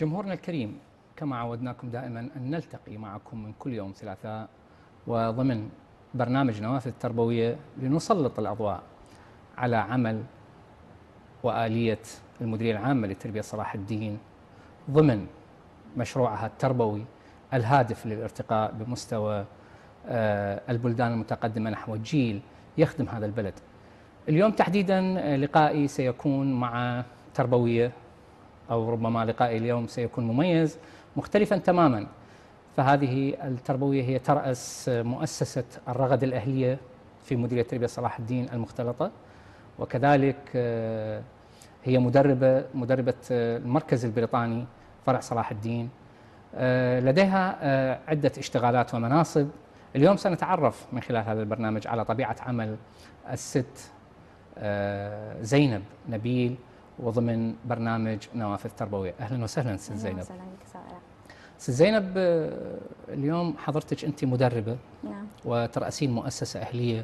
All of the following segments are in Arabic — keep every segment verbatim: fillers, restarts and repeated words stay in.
جمهورنا الكريم، كما عودناكم دائما أن نلتقي معكم من كل يوم ثلاثاء وضمن برنامج نوافذ التربوية لنسلط الأضواء على عمل وآلية المديرية العامة للتربية صلاح الدين ضمن مشروعها التربوي الهادف للارتقاء بمستوى البلدان المتقدمة نحو جيل يخدم هذا البلد. اليوم تحديدا لقائي سيكون مع تربوية، أو ربما لقائي اليوم سيكون مميز مختلفا تماما. فهذه التربوية هي ترأس مؤسسة الرغد الأهلية في مديرية التربية صلاح الدين المختلطة، وكذلك هي مدربة مدربة المركز البريطاني فرع صلاح الدين. لديها عدة اشتغالات ومناصب. اليوم سنتعرف من خلال هذا البرنامج على طبيعة عمل الست زينب نبيل وضمن برنامج نوافذ تربوية. أهلا وسهلا ست زينب. أهلا وسهلا بك سائرة. ست زينب، اليوم حضرتك أنت مدربة، نعم، وترأسين مؤسسة أهلية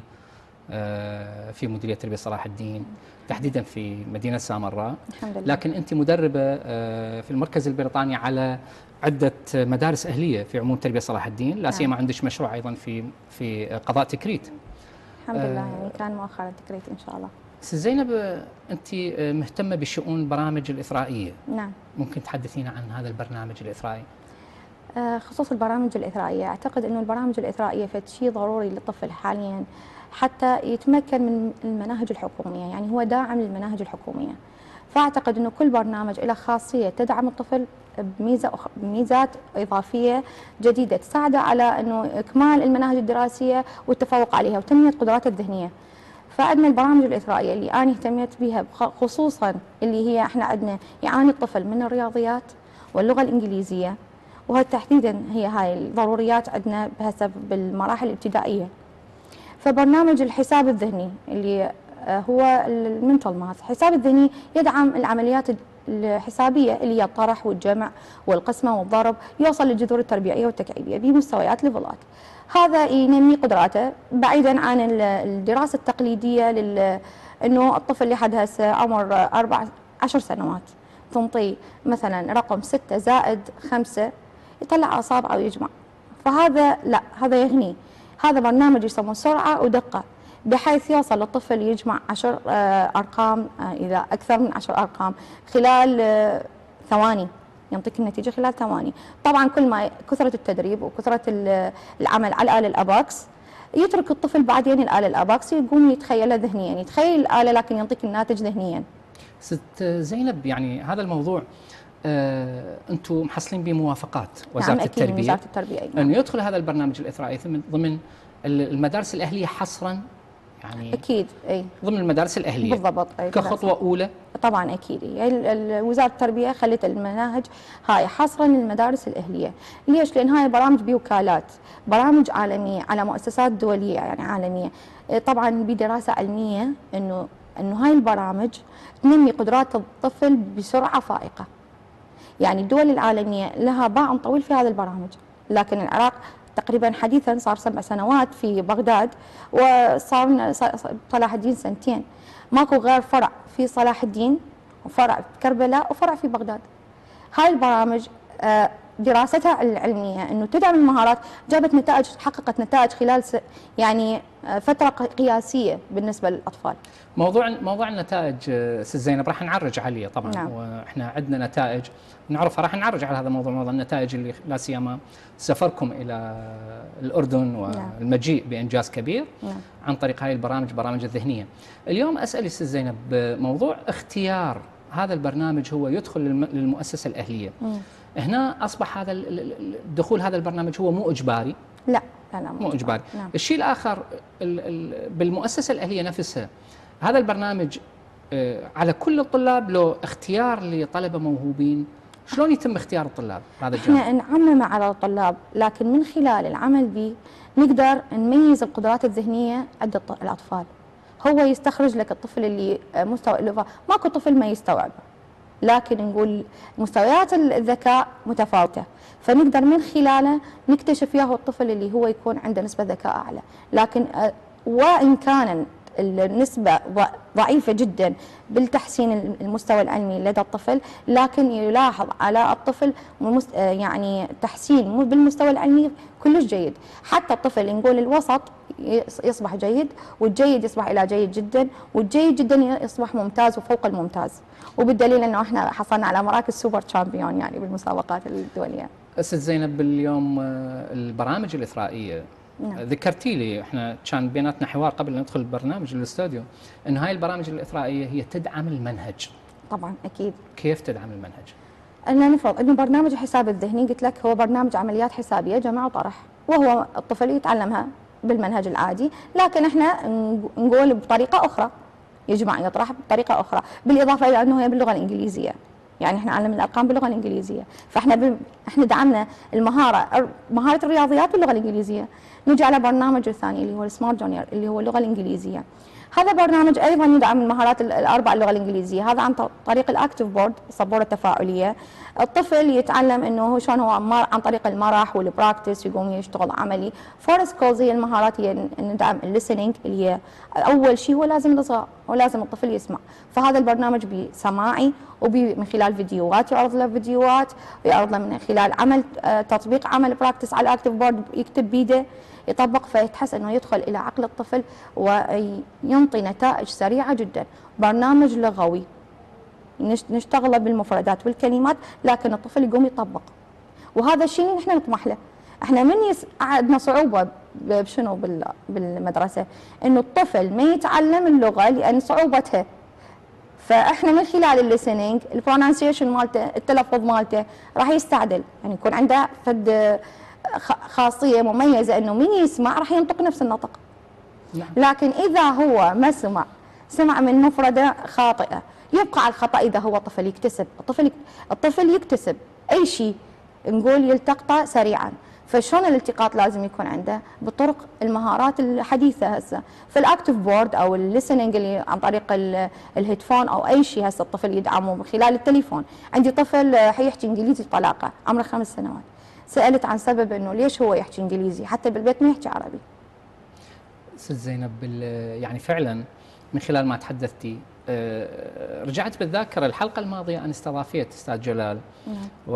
في مديرية التربية صلاح الدين تحديدا في مدينة سامراء. الحمد لله. لكن أنت مدربة في المركز البريطاني على عدة مدارس أهلية في عموم التربية صلاح الدين، لا سيما عندك مشروع أيضا في في قضاء تكريت. الحمد لله، يعني كان مؤخرا تكريت إن شاء الله. ست زينب، أنت مهتمة بشؤون البرامج الإثرائية. نعم. ممكن تحدثينا عن هذا البرنامج الإثرائي؟ خصوص البرامج الإثرائية، أعتقد أنه البرامج الإثرائية فد شيء ضروري للطفل حاليا حتى يتمكن من المناهج الحكومية، يعني هو داعم للمناهج الحكومية. فأعتقد أنه كل برنامج له خاصية تدعم الطفل بميزة بميزات إضافية جديدة تساعده على أنه إكمال المناهج الدراسية والتفوق عليها وتنمية قدراته الذهنية. فعندنا البرامج الإثرائية اللي أنا اهتميت بها خصوصا اللي هي احنا عندنا يعاني الطفل من الرياضيات واللغة الإنجليزية، وهذا تحديدا هي هاي الضروريات عندنا بحسب بالمراحل الابتدائية. فبرنامج الحساب الذهني اللي هو المنتال ماث، الحساب الذهني يدعم العمليات الحسابية اللي هي الطرح والجمع والقسمة والضرب، يوصل للجذور التربيعية والتكعيبية بمستويات ليفلات. هذا ينمي قدراته بعيدا عن الدراسة التقليدية لل انه الطفل لحد هسه عمر أربع عشر سنوات تنطيه مثلا رقم ستة زائد خمسة يطلع أصابعه ويجمع، فهذا لا، هذا يغني. هذا برنامج يسموه سرعة ودقة، بحيث يوصل الطفل يجمع عشر أرقام إذا أكثر من عشر أرقام خلال ثواني، ينطيك النتيجة خلال ثواني. طبعا كل ما كثرة التدريب وكثرة العمل على الآلة الأباكس يترك الطفل بعدين الآلة الأباكس يقوم يتخيلها ذهنيا، يتخيل الآلة لكن ينطيك الناتج ذهنيا. ست زينب، يعني هذا الموضوع آه أنتم محصلين بموافقات وزارة نعم أكيد التربية، وزارة التربية أيضا. أنه يدخل هذا البرنامج الإثرائي ضمن المدارس الأهلية حصرا، يعني أكيد أي ضمن المدارس الأهلية بالضبط أي كخطوة أولى. طبعا أكيد، يعني وزارة التربية خلت المناهج هاي حصرا للمدارس الأهلية. ليش؟ لأن هاي برامج بوكالات، برامج عالمية على مؤسسات دولية يعني عالمية، طبعا بدراسة علمية إنه إنه هاي البرامج تنمي قدرات الطفل بسرعة فائقة. يعني الدول العالمية لها باع طويل في هذه البرامج، لكن العراق تقريبا حديثا صار سبع سنوات في بغداد، وصار صلاح الدين سنتين، ماكو غير فرع في صلاح الدين وفرع في كربلاء وفرع في بغداد. هاي البرامج دراستها العلمية انه تدعم المهارات جابت نتائج، حققت نتائج خلال يعني فترة قياسية بالنسبة للأطفال. موضوع موضوع النتائج ست زينب راح نعرج عليه طبعا. نعم. واحنا عندنا نتائج نعرفها، راح نعرج على هذا الموضوع، موضوع النتائج اللي لا سيما سفركم الى الاردن والمجيء بانجاز كبير. نعم. عن طريق هاي البرامج برامج الذهنيه. اليوم اسالي ست زينب، موضوع اختيار هذا البرنامج هو يدخل للمؤسسه الاهليه. مم. هنا اصبح هذا دخول هذا البرنامج هو مو اجباري. لا لا لا مو اجباري. نعم. الشيء الاخر بالمؤسسه الاهليه نفسها، هذا البرنامج على كل الطلاب لو اختيار لطلبه موهوبين؟ شلون يتم اختيار الطلاب هذا الجانب؟ احنا نعمم على الطلاب، لكن من خلال العمل به نقدر نميز القدرات الذهنيه عند الاطفال. هو يستخرج لك الطفل اللي مستوى اللغه ماكو طفل ما يستوعبه، لكن نقول مستويات الذكاء متفاوته، فنقدر من خلاله نكتشف ياهو الطفل اللي هو يكون عنده نسبه ذكاء اعلى. لكن وان كان النسبة ضعيفة جدا بالتحسين المستوى العلمي لدى الطفل، لكن يلاحظ على الطفل يعني تحسين بالمستوى العلمي كلش جيد. حتى الطفل نقول الوسط يصبح جيد، والجيد يصبح إلى جيد جدا، والجيد جدا يصبح ممتاز وفوق الممتاز، وبالدليل أنه احنا حصلنا على مراكز سوبر تشامبيون يعني بالمسابقات الدولية. أستاذ زينب، اليوم البرامج الإثرائية، نعم. ذكرتي لي احنا كان بيناتنا حوار قبل ان ندخل البرنامج الاستوديو ان هاي البرامج الاثرائيه هي تدعم المنهج. طبعا اكيد. كيف تدعم المنهج؟ أنا نفرض انه برنامج الحساب الذهني قلت لك هو برنامج عمليات حسابيه جمع وطرح، وهو الطفل يتعلمها بالمنهج العادي، لكن احنا نقول بطريقه اخرى، يجمع يطرح بطريقه اخرى، بالاضافه الى انه هي باللغه الانجليزيه. يعني احنا علمنا الارقام باللغه الانجليزيه، فاحنا ب... احنا دعمنا المهاره مهاره الرياضيات باللغه الانجليزيه. نجي على برنامج الثاني اللي هو السمارت جونيور اللي هو اللغه الانجليزيه. هذا برنامج ايضا يدعم المهارات الاربع اللغه الانجليزيه، هذا عن طريق الاكتف بورد، السبوره التفاعليه. الطفل يتعلم انه شلون هو عن طريق المرح والبراكتس يقوم يشتغل عملي. فور سكولز هي المهارات، هي ندعم الليسننج اللي هي اول شيء هو لازم الاصغاء، ولازم الطفل يسمع. فهذا البرنامج بسماعي ومن خلال فيديوهات، يعرض له فيديوهات ويعرض له من خلال عمل تطبيق عمل براكتس على الاكتف بورد، يكتب بيده يطبق، فيتحس انه يدخل الى عقل الطفل وينطي نتائج سريعه جدا. برنامج لغوي نشتغله بالمفردات والكلمات، لكن الطفل يقوم يطبق، وهذا الشيء اللي احنا نطمح له. احنا من يس... عندنا صعوبه بشنو بال... بالمدرسه انه الطفل ما يتعلم اللغه لان صعوبتها، فاحنا من خلال الليسننج البرونانسيشن مالته، التلفظ مالته راح يستعدل، يعني يكون عنده فد خاصيه مميزه انه من يسمع راح ينطق نفس النطق. نعم. لكن اذا هو ما سمع، سمع من مفرده خاطئه، يبقى على الخطا. اذا هو طفل يكتسب، الطفل الطفل يكتسب اي شيء نقول يلتقطه سريعا. فشلون الالتقاط لازم يكون عنده؟ بطرق المهارات الحديثه هسه في الاكتف بورد او الليسننج اللي عن طريق الهيدفون او اي شيء هسه الطفل يدعمه من خلال التليفون. عندي طفل حيحكي انجليزي بطلاقه عمره خمس سنوات، سالت عن سبب انه ليش هو يحكي انجليزي، حتى بالبيت ما يحكي عربي. استاذ زينب، يعني فعلا من خلال ما تحدثتي رجعت بالذاكره الحلقه الماضيه انا استضافيت استاذ جلال نعم.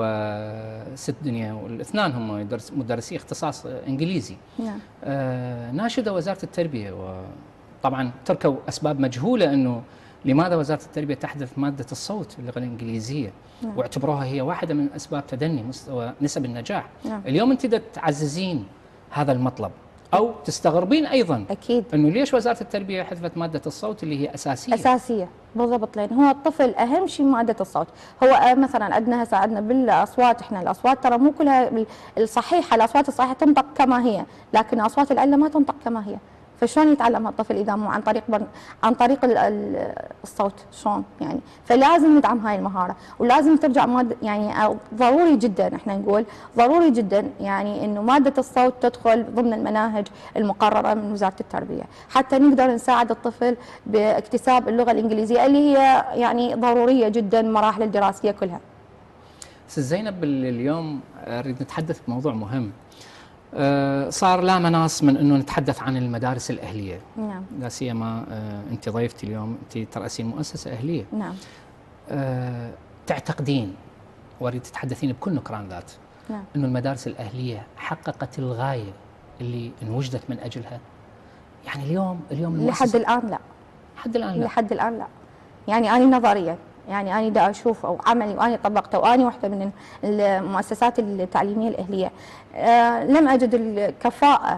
وست دنيا، والاثنان هم مدرسي اختصاص انجليزي. نعم. آه ناشده وزاره التربيه، وطبعا تركوا اسباب مجهوله انه لماذا وزاره التربيه تحذف ماده الصوت باللغه الانجليزيه. نعم. واعتبروها هي واحده من اسباب تدني مستوى نسب النجاح. نعم. اليوم انت تعززين هذا المطلب او تستغربين ايضا اكيد انه ليش وزاره التربيه حذفت ماده الصوت اللي هي اساسيه. اساسيه بالضبط، لان هو الطفل اهم شيء ماده الصوت. هو مثلا عندنا هسه عندنا بالاصوات، احنا الاصوات ترى مو كلها الصحيحه، الاصوات الصحيحه تنطق كما هي، لكن اصوات العله ما تنطق كما هي. فشلون يتعلمها الطفل اذا مو عن طريق بر... عن طريق الصوت؟ شلون يعني؟ فلازم ندعم هاي المهاره، ولازم ترجع ماده، يعني ضروري جدا احنا نقول ضروري جدا يعني انه ماده الصوت تدخل ضمن المناهج المقرره من وزاره التربيه، حتى نقدر نساعد الطفل باكتساب اللغه الانجليزيه اللي هي يعني ضروريه جدا مراحل الدراسيه كلها. استاذ زينب، اليوم اريد نتحدث بموضوع مهم. أه صار لا مناص من انه نتحدث عن المدارس الاهليه. نعم. لا سيما أه انت ضيفتي اليوم، انت ترأسين مؤسسه اهليه. نعم. أه تعتقدين واريد تتحدثين بكل نكران ذات نعم. انه المدارس الاهليه حققت الغايه اللي انوجدت من اجلها؟ يعني اليوم اليوم لحد الان لا. لحد الان لا. لحد الان لا. يعني انا نظريا، يعني أنا دا أشوف أو عملي وأنا طبقته، وأنا واحدة من المؤسسات التعليمية الأهلية، أه لم أجد الكفاءة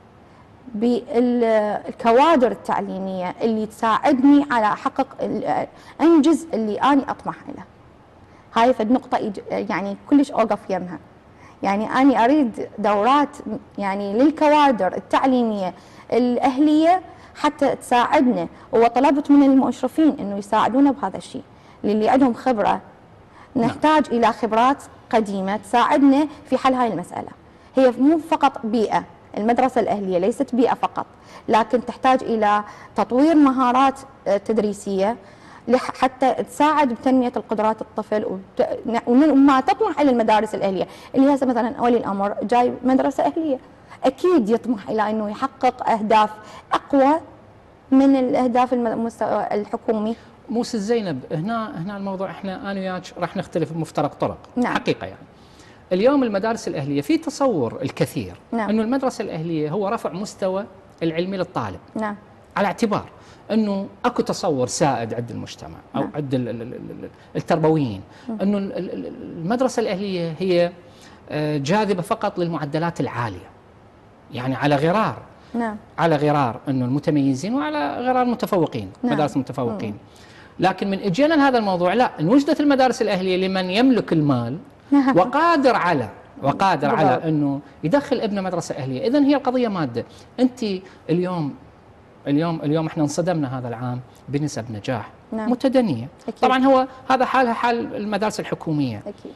بالكوادر التعليمية اللي تساعدني على أحقق أنجز اللي أنا أطمح له. هاي فد نقطة يعني كلش أوقف يمها. يعني أنا أريد دورات يعني للكوادر التعليمية الأهلية حتى تساعدنا، وطلبت من المشرفين إنه يساعدونا بهذا الشيء. للي عندهم خبرة نحتاج إلى خبرات قديمة تساعدنا في حل هاي المسألة. هي مو فقط بيئة، المدرسة الأهلية ليست بيئة فقط، لكن تحتاج إلى تطوير مهارات تدريسية حتى تساعد بتنمية القدرات الطفل، وما تطمح إلى المدارس الأهلية اللي هسه مثلا ولي الأمر جاي مدرسة أهلية، أكيد يطمح إلى أنه يحقق أهداف أقوى من الاهداف المستوى الحكومي. مو ست زينب، هنا هنا الموضوع احنا انا وياك راح نختلف بمفترق طرق. نعم. حقيقه يعني اليوم المدارس الاهليه في تصور الكثير نعم. انه المدرسه الاهليه هو رفع مستوى العلمي للطالب. نعم. على اعتبار انه اكو تصور سائد عند المجتمع او نعم. عند التربويين انه المدرسه الاهليه هي جاذبه فقط للمعدلات العاليه، يعني على غرار نعم. على غرار انه المتميزين وعلى غرار المتفوقين. نعم. مدارس المتفوقين. مم. لكن من اجينا لهذا الموضوع لا، ان وجدت المدارس الاهليه لمن يملك المال نعم. وقادر على وقادر على انه يدخل ابنه مدرسه اهليه. اذا هي القضيه ماده. انت اليوم اليوم اليوم احنا انصدمنا هذا العام بنسب نجاح. نعم. متدنيه. أكيد. طبعا هو هذا حالها حال المدارس الحكوميه. أكيد.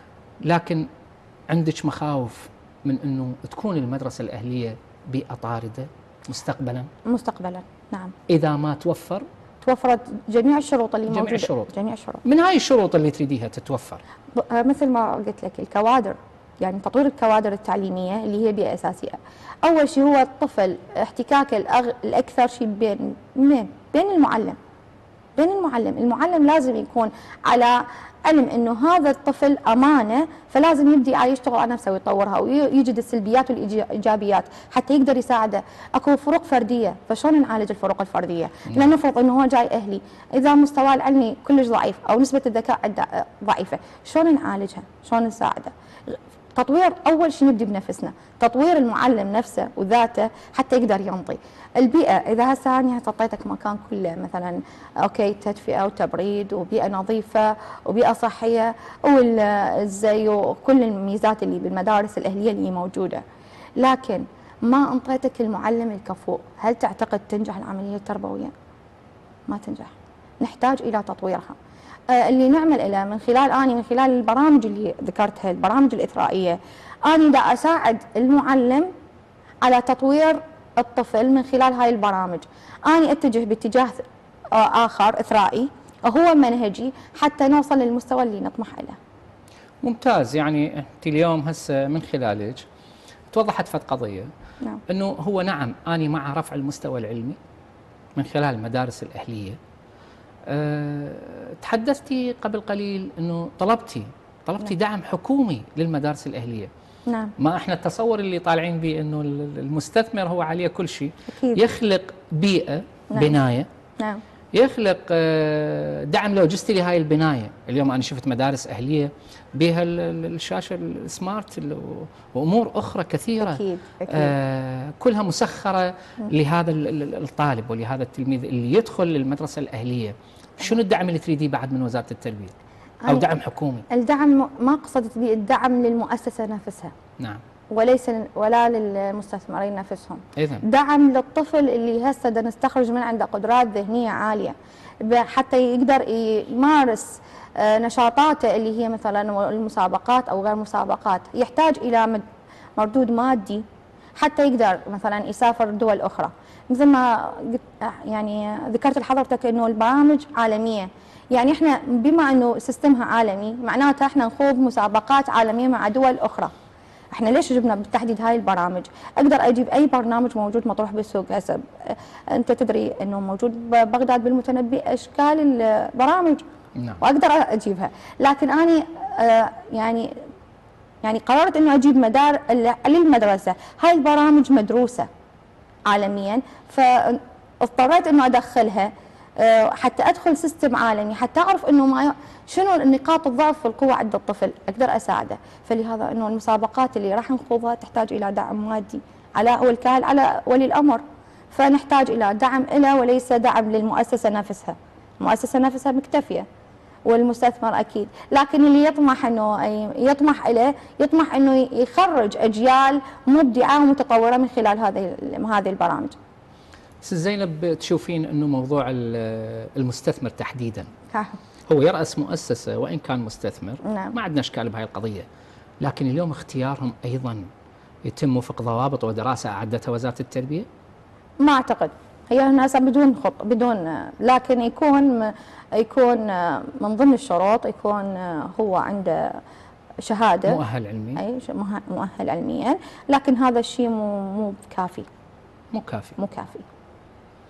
لكن عندك مخاوف من انه تكون المدرسه الاهليه بيئه طارده مستقبلا؟ مستقبلا نعم. اذا ما توفر توفرت جميع الشروط اللي جميع موجوده. الشروط. جميع الشروط. من هاي الشروط اللي تريديها تتوفر؟ مثل ما قلت لك الكوادر، يعني تطوير الكوادر التعليميه اللي هي بيئه اساسيه. اول شيء هو الطفل احتكاك الأغ... الاكثر شيء بين من بين المعلم بين المعلم، المعلم لازم يكون على علم انه هذا الطفل امانه، فلازم يبدي يشتغل على نفسه ويطورها ويجد السلبيات والايجابيات حتى يقدر يساعده. اكو فروق فرديه، فشلون نعالج الفروق الفرديه؟ لنفرض انه هو جاي اهلي، اذا مستواه العلمي كلش ضعيف او نسبه الذكاء عنده ضعيفه، شلون نعالجها؟ شلون نساعده؟ تطوير اول شيء نبدي بنفسنا، تطوير المعلم نفسه وذاته حتى يقدر ينطي. البيئه، اذا هسه انا حطيتك مكان كله مثلا اوكي تدفئه وتبريد وبيئه نظيفه وبيئه صحيه والزي وكل الميزات اللي بالمدارس الاهليه اللي موجوده، لكن ما انطيتك المعلم الكفؤ، هل تعتقد تنجح العمليه التربويه؟ ما تنجح. نحتاج الى تطويرها. اللي نعمل إلى من خلال أني من خلال البرامج اللي ذكرتها، البرامج الإثرائية، أني دا أساعد المعلم على تطوير الطفل من خلال هاي البرامج. أني أتجه باتجاه آخر إثرائي هو منهجي حتى نوصل للمستوى اللي نطمح إليه. ممتاز. يعني أنت اليوم هسه من خلالك توضحت فت قضية. نعم. أنه هو نعم أني مع رفع المستوى العلمي من خلال المدارس الأهلية. أه تحدثتي قبل قليل انه طلبتي طلبتي نعم. دعم حكومي للمدارس الاهليه. نعم. ما احنا التصور اللي طالعين به انه المستثمر هو عليه كل شيء. أكيد. يخلق بيئه. نعم. بنايه. نعم. يخلق دعم لوجستي لهاي البنايه. اليوم انا شفت مدارس اهليه بها الشاشه السمارت وامور اخرى كثيره. أكيد. أكيد. آه كلها مسخره م. لهذا الطالب ولهذا التلميذ اللي يدخل للمدرسه الاهليه. شنو الدعم اللي تريديه بعد من وزاره التربيه او دعم حكومي؟ الدعم ما قصدت به الدعم للمؤسسه نفسها. نعم. وليس ولا للمستثمرين نفسهم. إذن. دعم للطفل اللي هسه بدنا نستخرج من عنده قدرات ذهنيه عاليه حتى يقدر يمارس نشاطاته اللي هي مثلا المسابقات او غير مسابقات، يحتاج الى مردود مادي حتى يقدر مثلا يسافر دول اخرى. مثل ما يعني ذكرت لحضرتك انه البرامج عالميه، يعني احنا بما انه سيستمها عالمي معناتها احنا نخوض مسابقات عالميه مع دول اخرى. احنا ليش جبنا بالتحديد هاي البرامج؟ اقدر اجيب اي برنامج موجود مطروح بالسوق هسه. انت تدري انه موجود ببغداد بالمتنبي اشكال البرامج. نعم. واقدر اجيبها، لكن اني آه يعني يعني قررت انه اجيب مدار للمدرسه، هاي البرامج مدروسه عالميا، فاضطريت انه ادخلها حتى ادخل سيستم عالمي حتى اعرف انه ما شنو نقاط الضعف والقوه عند الطفل اقدر اساعده. فلهذا انه المسابقات اللي راح نخوضها تحتاج الى دعم مادي على والكال على ولي الامر، فنحتاج الى دعم له وليس دعم للمؤسسه نفسها. المؤسسه نفسها مكتفيه والمستثمر اكيد، لكن اللي يطمح انه يطمح اليه يطمح انه يخرج اجيال مبدعه ومتطوره من خلال هذه هذه البرامج. ست زينب، تشوفين انه موضوع المستثمر تحديدا ها. هو يرأس مؤسسه وان كان مستثمر. نعم. ما عندنا اشكال بهاي القضيه، لكن اليوم اختيارهم ايضا يتم وفق ضوابط ودراسه اعدتها وزاره التربيه؟ ما اعتقد، هي الناس بدون خط بدون، لكن يكون يكون من ضمن الشروط يكون هو عنده شهاده مؤهل علمي. اي مؤهل علميا، لكن هذا الشيء مو مو كافي. مو كافي. مو كافي.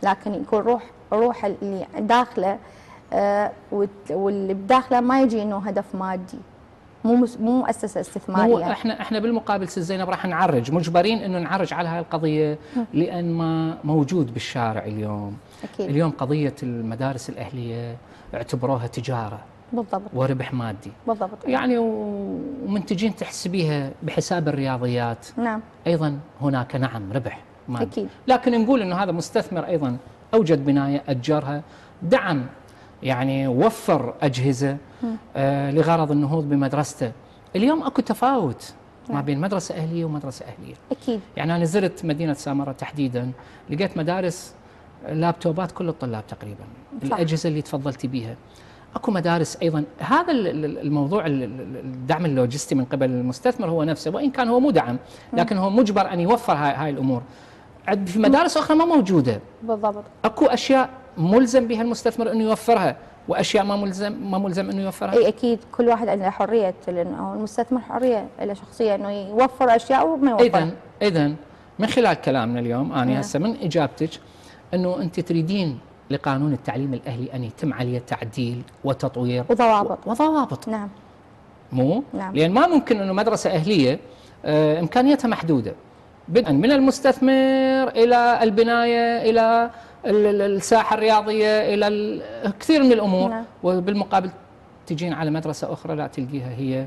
لكن يكون روح روح اللي داخله آه واللي بداخله ما يجي انه هدف مادي، مو مو مؤسسه استثماريه. مو احنا احنا بالمقابل ست زينب راح نعرج، مجبرين انه نعرج على هاي القضيه لان ما موجود بالشارع اليوم. أكيد. اليوم قضيه المدارس الاهليه اعتبروها تجاره بالضبط وربح مادي بالضبط يعني، ومن تجين تحسبيها بحساب الرياضيات نعم ايضا هناك نعم ربح مادي. أكيد. لكن نقول انه هذا مستثمر ايضا اوجد بنايه اجرها، دعم يعني وفر اجهزه آه لغرض النهوض بمدرسته. اليوم اكو تفاوت ما بين مدرسه اهليه ومدرسه اهليه. اكيد. يعني انا زرت مدينه سامره تحديدا، لقيت مدارس لابتوبات كل الطلاب تقريبا، صح. الاجهزه اللي تفضلتي بيها. اكو مدارس ايضا. هذا الموضوع الدعم اللوجستي من قبل المستثمر هو نفسه، وان كان هو مو دعم لكن هو مجبر ان يوفر هاي, هاي الامور. في مدارس اخرى ما موجوده. بالضبط. اكو اشياء ملزم بها المستثمر انه يوفرها، واشياء ما ملزم ما ملزم انه يوفرها. اي اكيد، كل واحد عنده حريه، لانه المستثمر حريه له شخصيه انه يوفر اشياء وما يوفر. اذا اذا من خلال كلامنا اليوم انا هسه من اجابتك انه انت تريدين لقانون التعليم الاهلي ان يتم عليه تعديل وتطوير وضوابط وضوابط. نعم. مو؟ نعم. لان ما ممكن انه مدرسه اهليه آه امكانياتها محدوده، بدءا من المستثمر الى البنايه الى الساحه الرياضيه الى كثير من الامور. نعم. وبالمقابل تجين على مدرسه اخرى لا تلقيها هي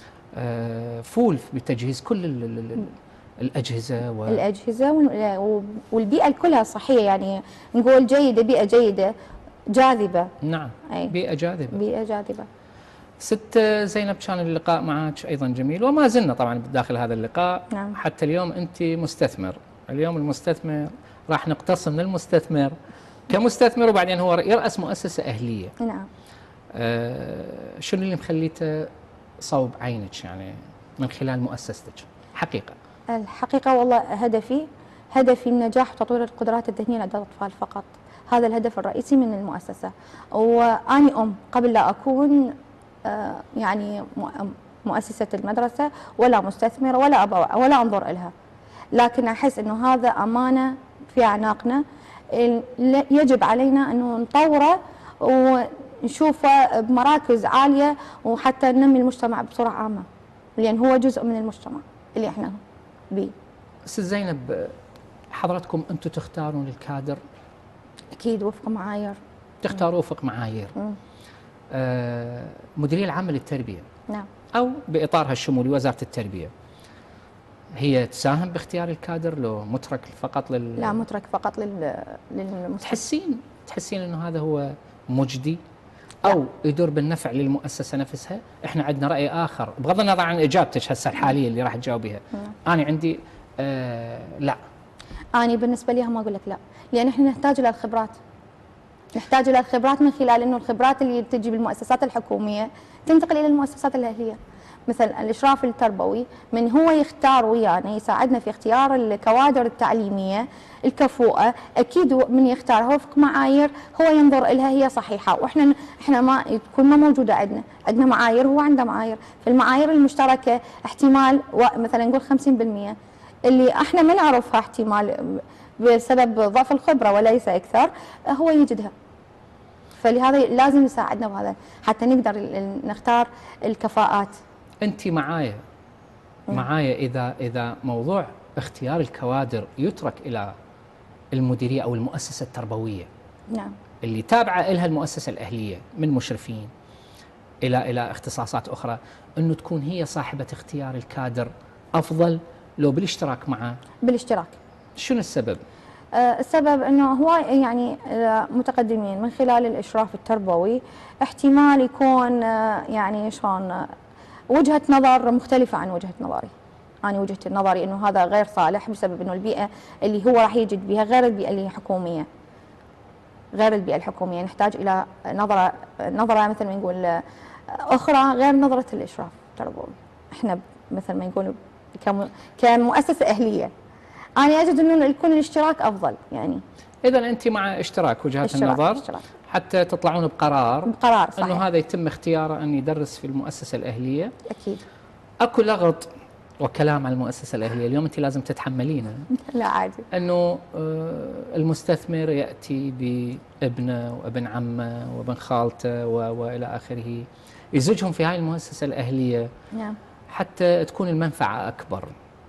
آه فول بتجهيز كل ال ال الأجهزة و... الأجهزة والبيئة كلها صحية، يعني نقول جيدة، بيئة جيدة جاذبة. نعم. أي. بيئة جاذبة. بيئة جاذبة. ست زينب، كان اللقاء معك أيضا جميل، وما زلنا طبعا داخل هذا اللقاء. نعم. حتى اليوم أنت مستثمر، اليوم المستثمر راح نقتص من المستثمر كمستثمر، وبعدين هو يرأس مؤسسة أهلية. نعم. آه شنو اللي مخليته صوب عينك يعني من خلال مؤسستك حقيقة؟ الحقيقة والله هدفي هدفي النجاح وتطوير القدرات الذهنية لدى الأطفال فقط. هذا الهدف الرئيسي من المؤسسة. وأني أم قبل لا أكون يعني مؤسسة المدرسة ولا مستثمرة ولا أبا ولا أنظر لها، لكن أحس أنه هذا أمانة في أعناقنا، يجب علينا أنه نطوره ونشوفه بمراكز عالية، وحتى ننمي المجتمع بصورة عامة، لأن هو جزء من المجتمع اللي احنا بيه. ست زينب، حضرتكم انتم تختارون الكادر؟ اكيد وفق معايير. تختاروا وفق معايير. آه مديريه العامه للتربيه. نعم. او باطارها الشمولي وزاره التربيه. هي تساهم باختيار الكادر لو مترك فقط لل لا، مترك فقط لل للمستثمر. تحسين تحسين انه هذا هو مجدي او لا. يدور بالنفع للمؤسسه نفسها؟ احنا عندنا راي اخر بغض النظر عن اجابتك هسه الحاليه اللي راح تجاوبيها. انا عندي آه لا. انا بالنسبه لي ما اقول لك لا، لان احنا نحتاج الى الخبرات. نحتاج الى الخبرات من خلال انه الخبرات اللي تجي بالمؤسسات الحكوميه تنتقل الى المؤسسات الاهليه. مثل الاشراف التربوي من هو يختار ويانا، يساعدنا في اختيار الكوادر التعليميه الكفؤه، اكيد من يختارها وفق معايير هو ينظر لها هي صحيحه، واحنا احنا ما تكون ما موجوده عندنا، عندنا معايير هو عنده معايير، في المعايير المشتركه احتمال مثلا نقول خمسين بالمئة اللي احنا ما نعرفها احتمال بسبب ضعف الخبره وليس اكثر هو يجدها. فلهذا لازم يساعدنا بهذا حتى نقدر نختار الكفاءات. انت معايا معايا اذا اذا موضوع اختيار الكوادر يترك الى المديريه او المؤسسه التربويه. نعم. اللي تابعه لها المؤسسه الاهليه من مشرفين الى الى اختصاصات اخرى، انه تكون هي صاحبه اختيار الكادر افضل لو بالاشتراك معه؟ بالاشتراك. شنو السبب؟ آه السبب انه هو يعني آه متقدمين من خلال الاشراف التربوي، احتمال يكون آه يعني شلون آه وجهة نظر مختلفة عن وجهة نظري. أنا وجهة نظري إنه هذا غير صالح بسبب إنه البيئة اللي هو راح يجد بها غير البيئة اللي حكومية. غير البيئة الحكومية، نحتاج إلى نظرة نظرة مثل ما نقول أخرى غير نظرة الإشراف التربوي. إحنا مثل ما نقول كمؤسسة أهلية أنا أجد إنه يكون الاشتراك أفضل يعني. إذا أنت مع اشتراك وجهات اشتراك النظر اشتراك. حتى تطلعون بقرار بقرار صحيح. انه هذا يتم اختياره ان يدرس في المؤسسه الاهليه. اكيد. اكو لغط وكلام عن المؤسسة الأهلية. اليوم أنت لازم تتحملينه. لا عادي. أنه المستثمر يأتي بابنه وابن عمه وابن خالته وإلى آخره، يزوجهم في هاي المؤسسة الأهلية. نعم. حتى تكون المنفعة أكبر.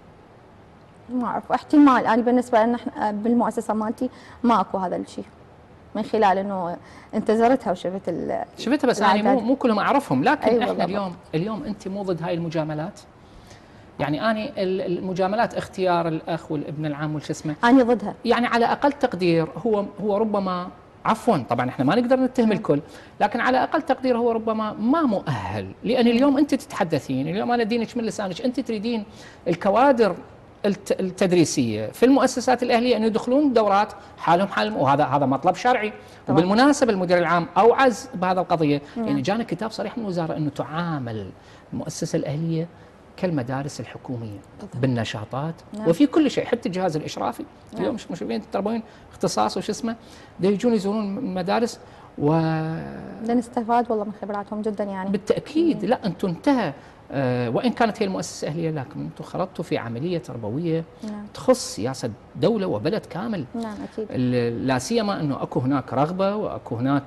ما أعرف، احتمال. أنا بالنسبة لنا إحنا بالمؤسسة مالتي ما أكو هذا الشيء، من خلال إنه أنت زرتها وشفت ال شفتها، بس أنا مو مو كلهم أعرفهم، لكن أيوة إحنا اليوم اليوم أنت مو ضد هاي المجاملات؟ يعني أنا المجاملات اختيار الأخ والابن العم والش اسمه، أنا ضدها. يعني على أقل تقدير هو هو ربما، عفوا طبعا احنا ما نقدر نتهم الكل، لكن على اقل تقدير هو ربما ما مؤهل، لان اليوم انت تتحدثين، اليوم انا دينك من لسانك، انت تريدين الكوادر التدريسيه في المؤسسات الاهليه ان يدخلون دورات حالهم حالهم، وهذا هذا مطلب شرعي. طبعا. وبالمناسبه المدير العام اوعز بهذا القضيه، يعني جانا كتاب صريح من الوزاره انه تعامل المؤسسه الاهليه كالمدارس الحكوميه طبعا. بالنشاطات. نعم. وفي كل شيء، حتى الجهاز الاشرافي. نعم. اليوم مش مشرفين التربويين اختصاص وش اسمه، دا يجون يزورون المدارس و نستفاد والله من خبراتهم جدا يعني. بالتاكيد. مم. لا انتم انتهى، آه وان كانت هي المؤسسه اهليه، لكن انتم خرطتوا في عمليه تربويه. نعم. تخص سياسه دوله وبلد كامل. نعم اكيد. لا سيما انه اكو هناك رغبه واكو هناك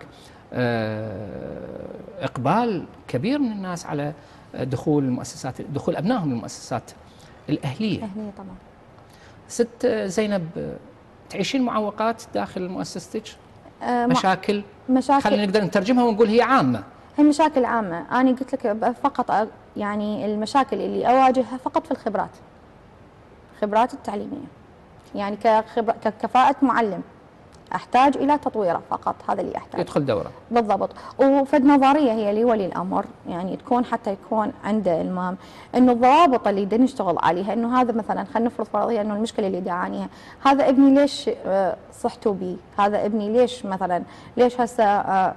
آه اقبال كبير من الناس على دخول المؤسسات، دخول ابنائهم للمؤسسات الاهليه. اهليه طبعا. ست زينب، تعيشين معوقات داخل مؤسستك؟ أه مشاكل؟ مشاكل خلينا نقدر نترجمها ونقول هي عامه. هي مشاكل عامه، انا قلت لك فقط يعني المشاكل اللي اواجهها فقط في الخبرات. خبرات التعليميه. يعني كخبر ككفاءه معلم احتاج الى تطويره فقط، هذا اللي احتاج. يدخل دوره. بالضبط. وفد نظريه هي لولي الامر، يعني تكون حتى يكون عنده المام انه الضوابط اللي بدنا نشتغل عليها، انه هذا مثلا خلينا نفرض فرضيه انه المشكله اللي دعانيها، هذا ابني ليش صحتوا بيه؟ هذا ابني ليش مثلا ليش هسه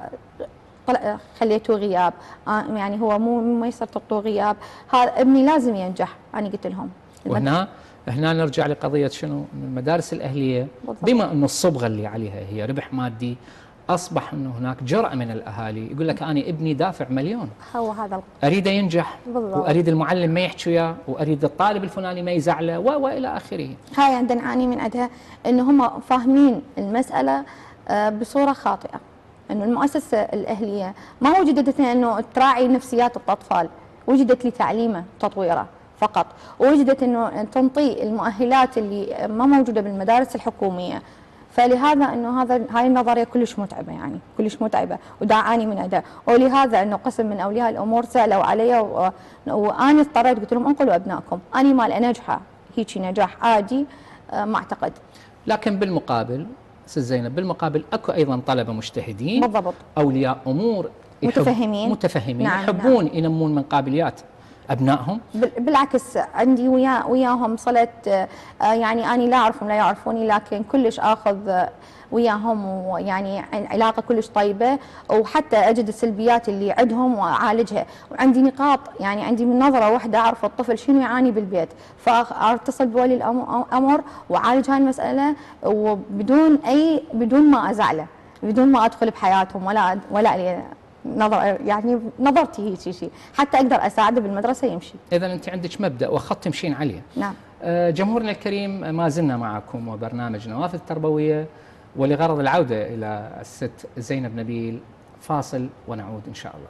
خليته غياب؟ يعني هو مو ما يصير تعطوه غياب، هذا ابني لازم ينجح. انا قلت لهم. وهنا هنا نرجع لقضيه شنو؟ المدارس الاهليه بالضبط. بما انه الصبغه اللي عليها هي ربح مادي، اصبح انه هناك جرأه من الاهالي يقول لك انا ابني دافع مليون، هو هذا اريده ينجح بالضبط. واريد المعلم ما يحكي وياه، واريد الطالب الفلاني ما يزعله والى اخره. هاي عندنا نعاني من عندها انه هم فاهمين المساله بصوره خاطئه، انه المؤسسه الاهليه ما وجدت انه تراعي نفسيات الاطفال، وجدت لتعليمه وتطويره فقط، ووجدت انه تنطي المؤهلات اللي ما موجوده بالمدارس الحكوميه. فلهذا انه هذا هاي النظريه كلش متعبه، يعني كلش متعبه وداعاني من عندها، ولهذا انه قسم من اولياء الامور سالوا علي وانا اضطريت قلت لهم انقلوا ابنائكم، انا مال انجحه هيك نجاح عادي ما اعتقد. لكن بالمقابل استاذ زينب، بالمقابل اكو ايضا طلبه مجتهدين بالضبط، اولياء امور متفهمين متفهمين نعم يحبون نعم. ينمون من قابليات ابنائهم. بالعكس عندي ويا وياهم صلت، يعني انا لا اعرفهم لا يعرفوني، لكن كلش اخذ وياهم ويعني علاقه كلش طيبه، وحتى اجد السلبيات اللي عندهم واعالجها، وعندي نقاط يعني عندي من نظره واحده اعرف الطفل شنو يعاني بالبيت، فاتصل بولي الامر واعالج هاي المساله وبدون اي بدون ما ازعله، بدون ما ادخل بحياتهم ولا ولا نظر يعني نظرتي هيك شيء حتى اقدر اساعده بالمدرسه يمشي. اذا انت عندك مبدا وخط تمشين عليه. نعم. جمهورنا الكريم، ما زلنا معكم وبرنامج نوافذ تربويه، ولغرض العوده الى الست زينب نبيل فاصل ونعود ان شاء الله.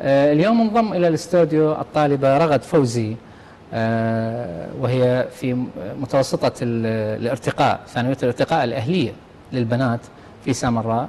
آه، اليوم انضم إلى الاستوديو الطالبة رغد فوزي، آه، وهي في متوسطة الارتقاء، ثانوية الارتقاء الأهلية للبنات في سامراء.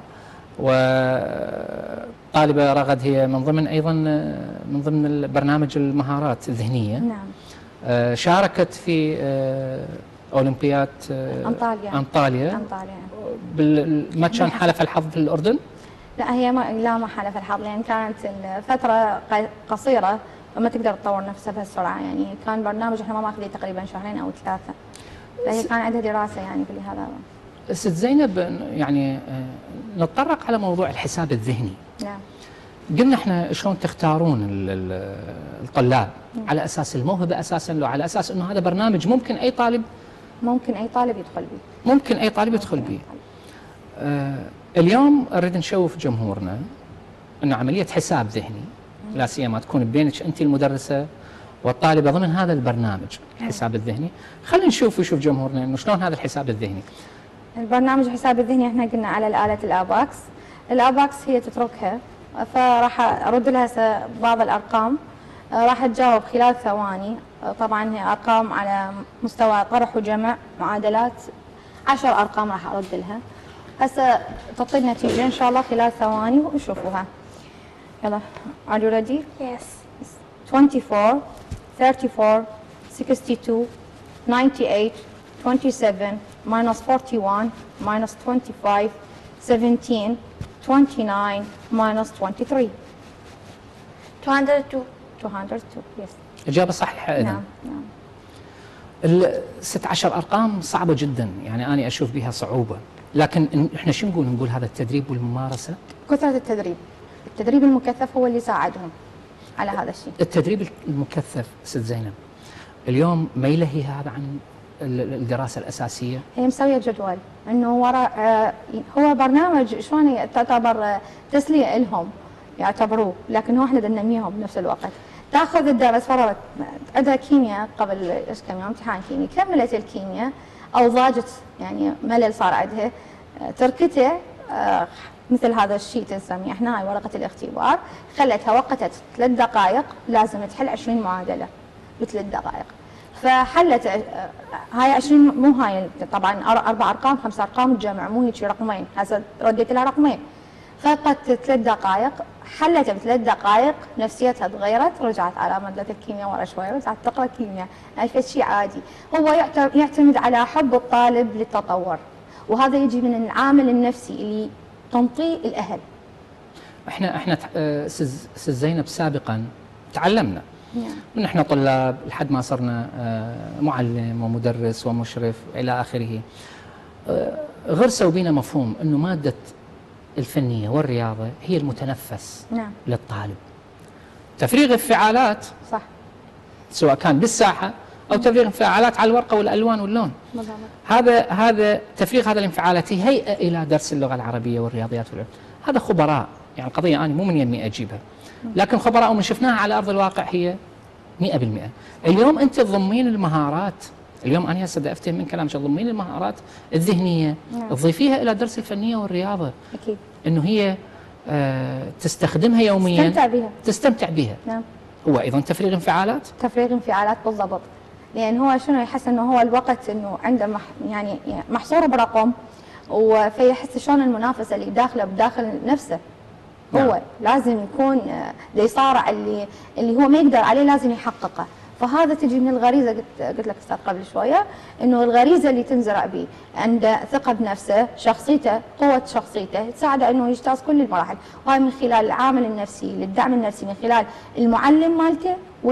وطالبة رغد هي من ضمن أيضا من ضمن برنامج المهارات الذهنية. نعم. آه، شاركت في آه، أولمبياد آه، أنطاليا. أنطاليا. أنطاليا. بال- ما كان حالف الحظ في الأردن؟ لا هي ما لا ما حالف الحظ، لان كانت الفتره ق- قصيره فما تقدر تطور نفسها بهالسرعه، يعني كان برنامج احنا ما ماخذيه تقريبا شهرين او ثلاثه، فهي كان عندها دراسه يعني في هذا. ست زينب، يعني آه، نتطرق على موضوع الحساب الذهني. نعم. قلنا احنا شلون تختارون ال- ال- الطلاب؟ على اساس الموهبه اساسا، لو على اساس انه هذا برنامج ممكن اي طالب ممكن اي طالب يدخل به. ممكن اي طالب يدخل به. آه اليوم نريد نشوف جمهورنا انه عمليه حساب ذهني، لا سيما تكون بينك انت المدرسه والطالبه ضمن هذا البرنامج الحساب الذهني. خلينا نشوف ويشوف جمهورنا انه شلون هذا الحساب الذهني. البرنامج الحساب الذهني احنا قلنا على الآلة الآباكس. الآباكس هي تتركها، فراح أرد لها س- بعض الأرقام، آه، راح تجاوب خلال ثواني. آه، طبعا هي أرقام على مستوى طرح وجمع معادلات، عشر أرقام راح أرد لها. هسه تعطي النتيجة إن شاء الله خلال ثواني وشوفوها. يلا. Are you ready? Yes. twenty-four, thirty-four, sixty-two, ninety-eight, twenty-seven, minus forty-one, minus twenty-five, seventeen, twenty-nine, minus twenty-three. two hundred two. two hundred two, yes. اجابه صحيحه اذا. نعم نعم. ال ست عشر ارقام صعبه جدا، يعني انا اشوف بها صعوبه، لكن إن- احنا شو نقول؟ نقول هذا التدريب والممارسه. كثرة التدريب. التدريب المكثف هو اللي ساعدهم على هذا الشيء. التدريب المكثف ست زينب اليوم ما يلهي هذا عن ال- الدراسه الاساسيه؟ هي مسوية جدول انه وراء، آه، هو برنامج شلون تعتبر آه، تسلية لهم يعتبروه، لكن هو احنا بدنا ننميهم بنفس الوقت. تاخذ الدرس فرضت عندها كيمياء قبل ايش كم يوم امتحان كيمياء، كملت الكيمياء او ضاجت يعني ملل صار عندها، آه، تركته آه، مثل هذا الشيت نسميه احنا، هاي ورقة الاختبار، خلتها وقتت ثلاث دقائق لازم تحل عشرين معادلة بثلاث دقائق. فحلت آه، هاي عشرين، مو هاي طبعا أر- اربع ارقام خمس ارقام تجمع، مو هيك رقمين، هسه رديت لها رقمين. فقط ثلاث دقائق حلتها بثلاث دقائق، نفسيتها تغيرت، رجعت على ماده الكيمياء ورا شوي، رجعت تقرا كيمياء، هاي يعني شيء عادي. هو يعت- يعتمد على حب الطالب للتطور، وهذا يجي من العامل النفسي اللي تنطيه الاهل. احنا احنا آه، سز سز زينب سابقا تعلمنا نعم. من احنا طلاب لحد ما صرنا آه، معلم ومدرس ومشرف الى اخره. آه، غرسوا بينا مفهوم انه ماده الفنيه والرياضه هي المتنفس نعم. للطالب. تفريغ الانفعالات صح. سواء كان بالساحه او تفريغ انفعالات على الورقه والالوان واللون. بالضبط. هذا هذا تفريغ هذه الانفعالات هيئه الى درس اللغه العربيه والرياضيات والعلوم. هذا خبراء، يعني القضيه انا مو من يمي اجيبها، لكن خبراء ومن شفناها على ارض الواقع هي مئة بالمئة. اليوم انت تضمين المهارات، اليوم انا هسه افتهم من كلامك تضمين المهارات الذهنيه، نعم. تضيفيها الى درس الفنيه والرياضه، اكيد. انه هي آه تستخدمها يوميا، استمتع بها. تستمتع بها. نعم. هو ايضا تفريغ انفعالات. تفريغ انفعالات بالضبط، لان هو شنو يحس انه هو الوقت انه عنده مح يعني محصور برقم، وفيحس شلون المنافسه اللي داخله بداخل نفسه. هو نعم. لازم يكون آه، دا يصارع اللي اللي هو ما يقدر عليه لازم يحققه. فهذا تجي من الغريزه، قلت قلت لك استاذ قبل شويه انه الغريزه اللي تنزرع به، عنده ثقه بنفسه، شخصيته، قوه شخصيته تساعده انه يجتاز كل المراحل، وهاي من خلال العامل النفسي للدعم النفسي من خلال المعلم مالته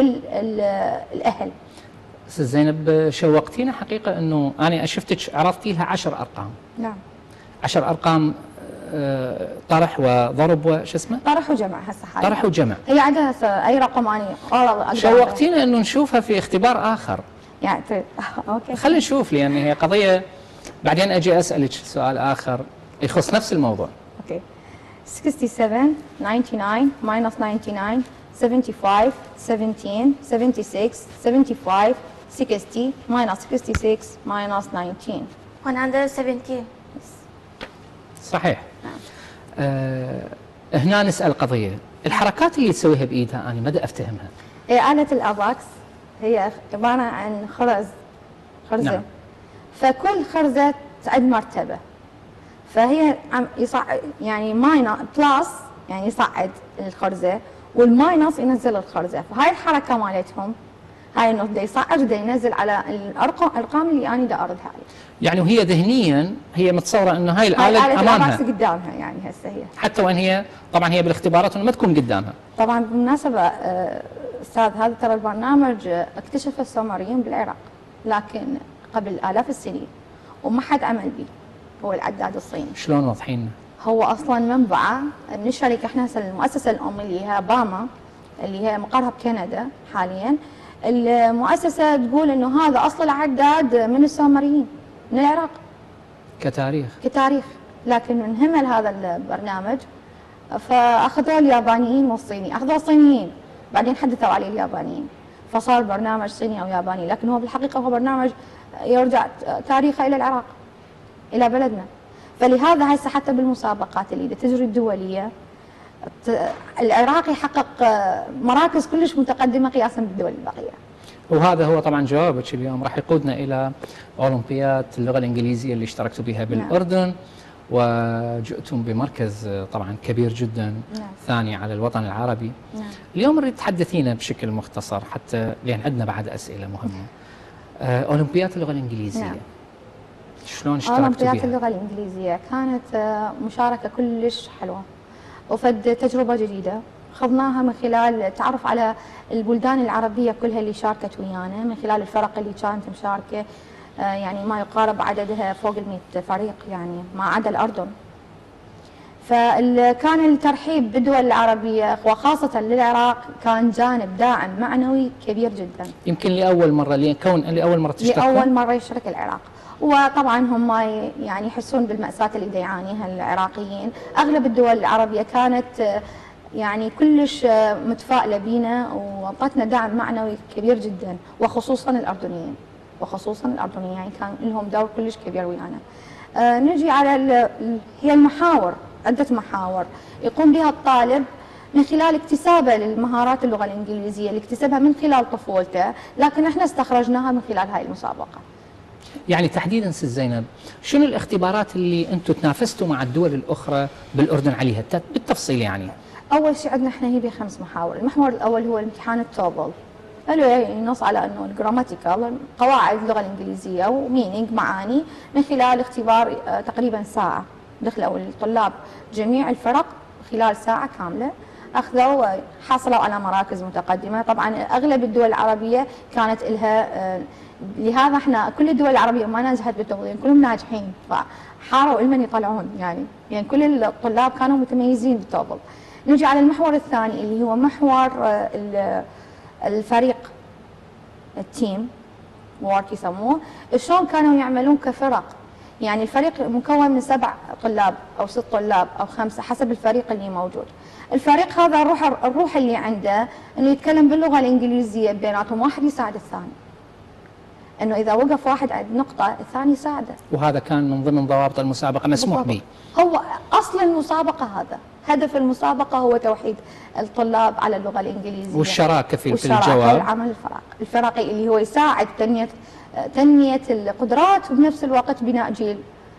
والاهل. استاذ زينب شوقتينا حقيقه، انه انا شفتك عرضتي لها عشر ارقام. نعم. عشر ارقام، آه، طرح وضرب وش اسمه؟ طرح وجمع هسه حاليا. طرح وجمع. هي عندها هسه اي رقم اني أقدر- شوقتينا انه نشوفها في اختبار اخر. يعني ت- اوكي. خلينا نشوف، لان هي قضيه بعدين اجي اسالك سؤال اخر يخص نفس الموضوع. اوكي. sixty-seven, ninety-nine, minus ninety-nine, seventy-five, seventeen, seventy-six, seventy-five, sixty, minus sixty-six, minus nineteen. one hundred seventeen. صحيح. آه هنا نسال قضيه، الحركات اللي تسويها بايدها انا ما دا افتهمها. إيه، آلة الأباكس هي عبارة عن خرز خرزة. نعم. فكل خرزة تعد مرتبة، فهي عم يصعد يعني ماينس بلس يعني يصعد الخرزة، والماينس ينزل الخرزة. فهاي الحركة مالتهم، هاي انه دا يصعد ودا ينزل على الارقام الارقام اللي انا دا اردها عليه. يعني وهي ذهنيا هي متصوره انه هاي هاي الاله آلة امامها الأباكس قدامها يعني هسه هي. حتى وين هي طبعا هي بالاختبارات انه ما تكون قدامها. طبعا بالمناسبة آه، استاذ، هذا ترى البرنامج آه، اكتشفه السومريين بالعراق، لكن قبل آلاف السنين وما حد عمل به، هو العداد الصيني. شلون واضحين؟ هو اصلا منبعه من الشركه، احنا هسه المؤسسه الام اللي هي باما اللي هي مقرها بكندا حاليا. المؤسسه تقول انه هذا اصل العداد من السومريين من العراق كتاريخ. كتاريخ، لكن انهمل هذا البرنامج فاخذوه اليابانيين والصيني، اخذوه الصينيين بعدين حدثوا عليه اليابانيين، فصار برنامج صيني او ياباني، لكن هو بالحقيقه هو برنامج يرجع تاريخه الى العراق، الى بلدنا. فلهذا هسه حتى بالمسابقات اللي تجري الدوليه العراق يحقق مراكز كلش متقدمه قياسا بالدول الباقيه. وهذا هو طبعا جوابك اليوم راح يقودنا الى اولمبياد اللغه الانجليزيه اللي اشتركتوا بها بالاردن. نعم. وجئتم بمركز طبعا كبير جدا. نعم. ثاني على الوطن العربي. نعم. اليوم نريد تحدثينا بشكل مختصر حتى لان عندنا بعد اسئله مهمه. آه، اولمبياد اللغه الانجليزيه. نعم. شلون اشتركتوا بها؟ اولمبياد اللغه الانجليزيه كانت مشاركه كلش حلوه وفد تجربه جديده خضناها من خلال التعرف على البلدان العربيه كلها اللي شاركت ويانا، من خلال الفرق اللي كانت مشاركه، يعني ما يقارب عددها فوق المئة فريق يعني ما عدا الأردن. فكان الترحيب بالدول العربية وخاصة للعراق كان جانب داعم معنوي كبير جدا. يمكن لأول مرة لكون لأول مرة تشترك لأول مرة يشترك العراق، وطبعا هم يعني يحسون بالمأساة اللي يعانيها العراقيين. أغلب الدول العربية كانت يعني كلش متفائلة بينا وأعطتنا دعم معنوي كبير جدا، وخصوصا الأردنيين وخصوصا الأردنيين يعني كان لهم دور كلش كبير ويانا. آه نجي على هي المحاور، عدة محاور يقوم بها الطالب من خلال اكتسابه للمهارات اللغة الإنجليزية اللي اكتسبها من خلال طفولته، لكن احنا استخرجناها من خلال هاي المسابقة. يعني تحديدا ست زينب، شنو الاختبارات اللي انتم تنافستوا مع الدول الأخرى بالأردن عليها بالتفصيل؟ يعني أول شيء عندنا احنا هي بخمس محاور. المحور الأول هو الامتحان التوفل، اللي ينص على انه الجراماتيكال قواعد اللغه الانجليزيه ومينينج معاني من خلال اختبار تقريبا ساعه. دخلوا الطلاب جميع الفرق خلال ساعه كامله، اخذوا حصلوا على مراكز متقدمه. طبعا اغلب الدول العربيه كانت لها، لهذا احنا كل الدول العربيه ما نجحت بالتوظيف كلهم ناجحين، فحاروا لمن يطلعون يعني يعني كل الطلاب كانوا متميزين بالتوظيف. نجي على المحور الثاني اللي هو محور الفريق، التيم وورك يسموه. شلون كانوا يعملون كفرق، يعني الفريق مكون من سبع طلاب او ست طلاب او خمسه حسب الفريق اللي موجود. الفريق هذا الروح الروح اللي عنده انه يتكلم باللغه الانجليزيه بيناتهم، واحد يساعد الثاني، انه اذا وقف واحد عند نقطه الثاني يساعده. وهذا كان من ضمن ضوابط المسابقه مسموح به. هو اصل المسابقه هذا، هدف المسابقه هو توحيد الطلاب على اللغه الانجليزيه والشراكه في والشراكة الجواب، العمل الفرق الفرقي اللي هو يساعد تنميه تنميه القدرات وبنفس الوقت بناء جيل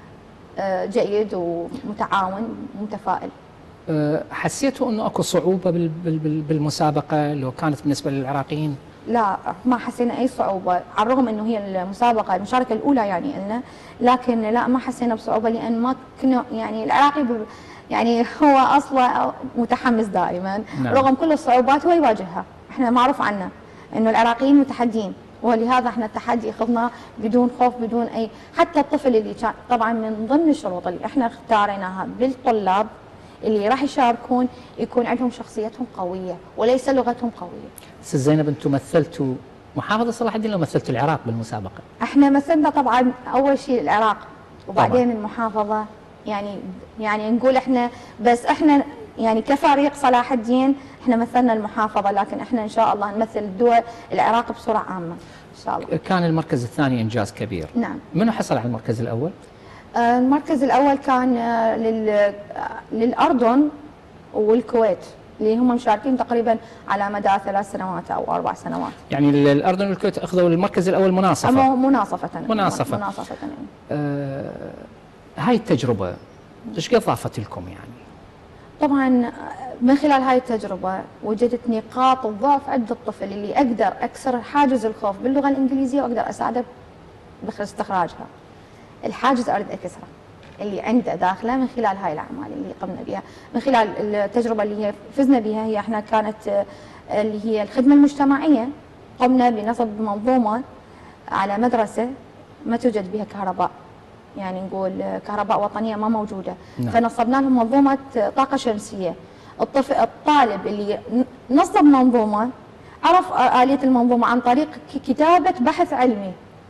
جيد ومتعاون متفائل. حسيتوا انه اكو صعوبه بالمسابقه لو كانت بالنسبه للعراقيين؟ لا، ما حسينا اي صعوبه، على الرغم انه هي المسابقه المشاركه الاولى يعني لنا، لكن لا ما حسينا بصعوبه، لان ما كنا يعني العراقي يعني هو اصلا متحمس دائما. نعم. رغم كل الصعوبات هو يواجهها، احنا معروف عنا انه العراقيين متحدين، ولهذا احنا التحدي اخذناه بدون خوف بدون اي. حتى الطفل اللي كان طبعا من ضمن الشروط اللي احنا اختاريناها بالطلاب اللي راح يشاركون يكون عندهم شخصيتهم قويه وليس لغتهم قويه. ست زينب، انتم مثلتوا محافظه صلاح الدين لو مثلتوا العراق بالمسابقه؟ احنا مثلنا طبعا اول شيء العراق وبعدين طبعا المحافظه، يعني يعني نقول احنا بس احنا يعني كفريق صلاح الدين احنا مثلنا المحافظه، لكن احنا ان شاء الله نمثل الدول العراق بصوره عامه ان شاء الله. كان المركز الثاني انجاز كبير. نعم. منو حصل على المركز الاول؟ المركز الاول كان لل للاردن والكويت اللي هم مشاركين تقريبا على مدى ثلاث سنوات او اربع سنوات. يعني الاردن والكويت اخذوا المركز الاول مناصفه. مناصفه مناصفه مناصفه يعني. آه هاي التجربه ايش قد ضافت لكم يعني؟ طبعا من خلال هاي التجربه وجدت نقاط الضعف عند الطفل اللي اقدر اكسر حاجز الخوف باللغه الانجليزيه واقدر اساعده باستخراجها. الحاجز اريد اكسره اللي عنده داخله من خلال هاي الاعمال اللي قمنا بها، من خلال التجربه اللي هي فزنا بها. هي احنا كانت اللي هي الخدمه المجتمعيه، قمنا بنصب منظومه على مدرسه ما توجد بها كهرباء، يعني نقول كهرباء وطنيه ما موجوده. نعم. فنصبنا لهم منظومه طاقه شمسيه. الطفل الطالب اللي نصب منظومه عرف اليه المنظومه عن طريق كتابه بحث علمي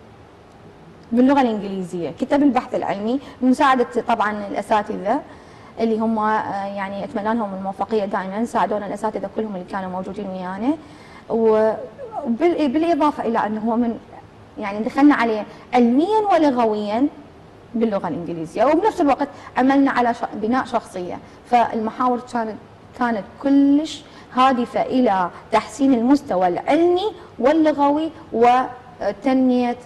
باللغه الانجليزيه، كتب البحث العلمي بمساعده طبعا الاساتذه اللي هم يعني اتمنى لهم الموفقيه دائما، ساعدونا الاساتذه كلهم اللي كانوا موجودين ويانا. وبالاضافه الى انه هو من يعني دخلنا عليه علميا ولغويا باللغه الانجليزيه، وبنفس الوقت عملنا على بناء شخصيه. فالمحاور كانت كانت كلش هادفه الى تحسين المستوى العلمي واللغوي وتنميه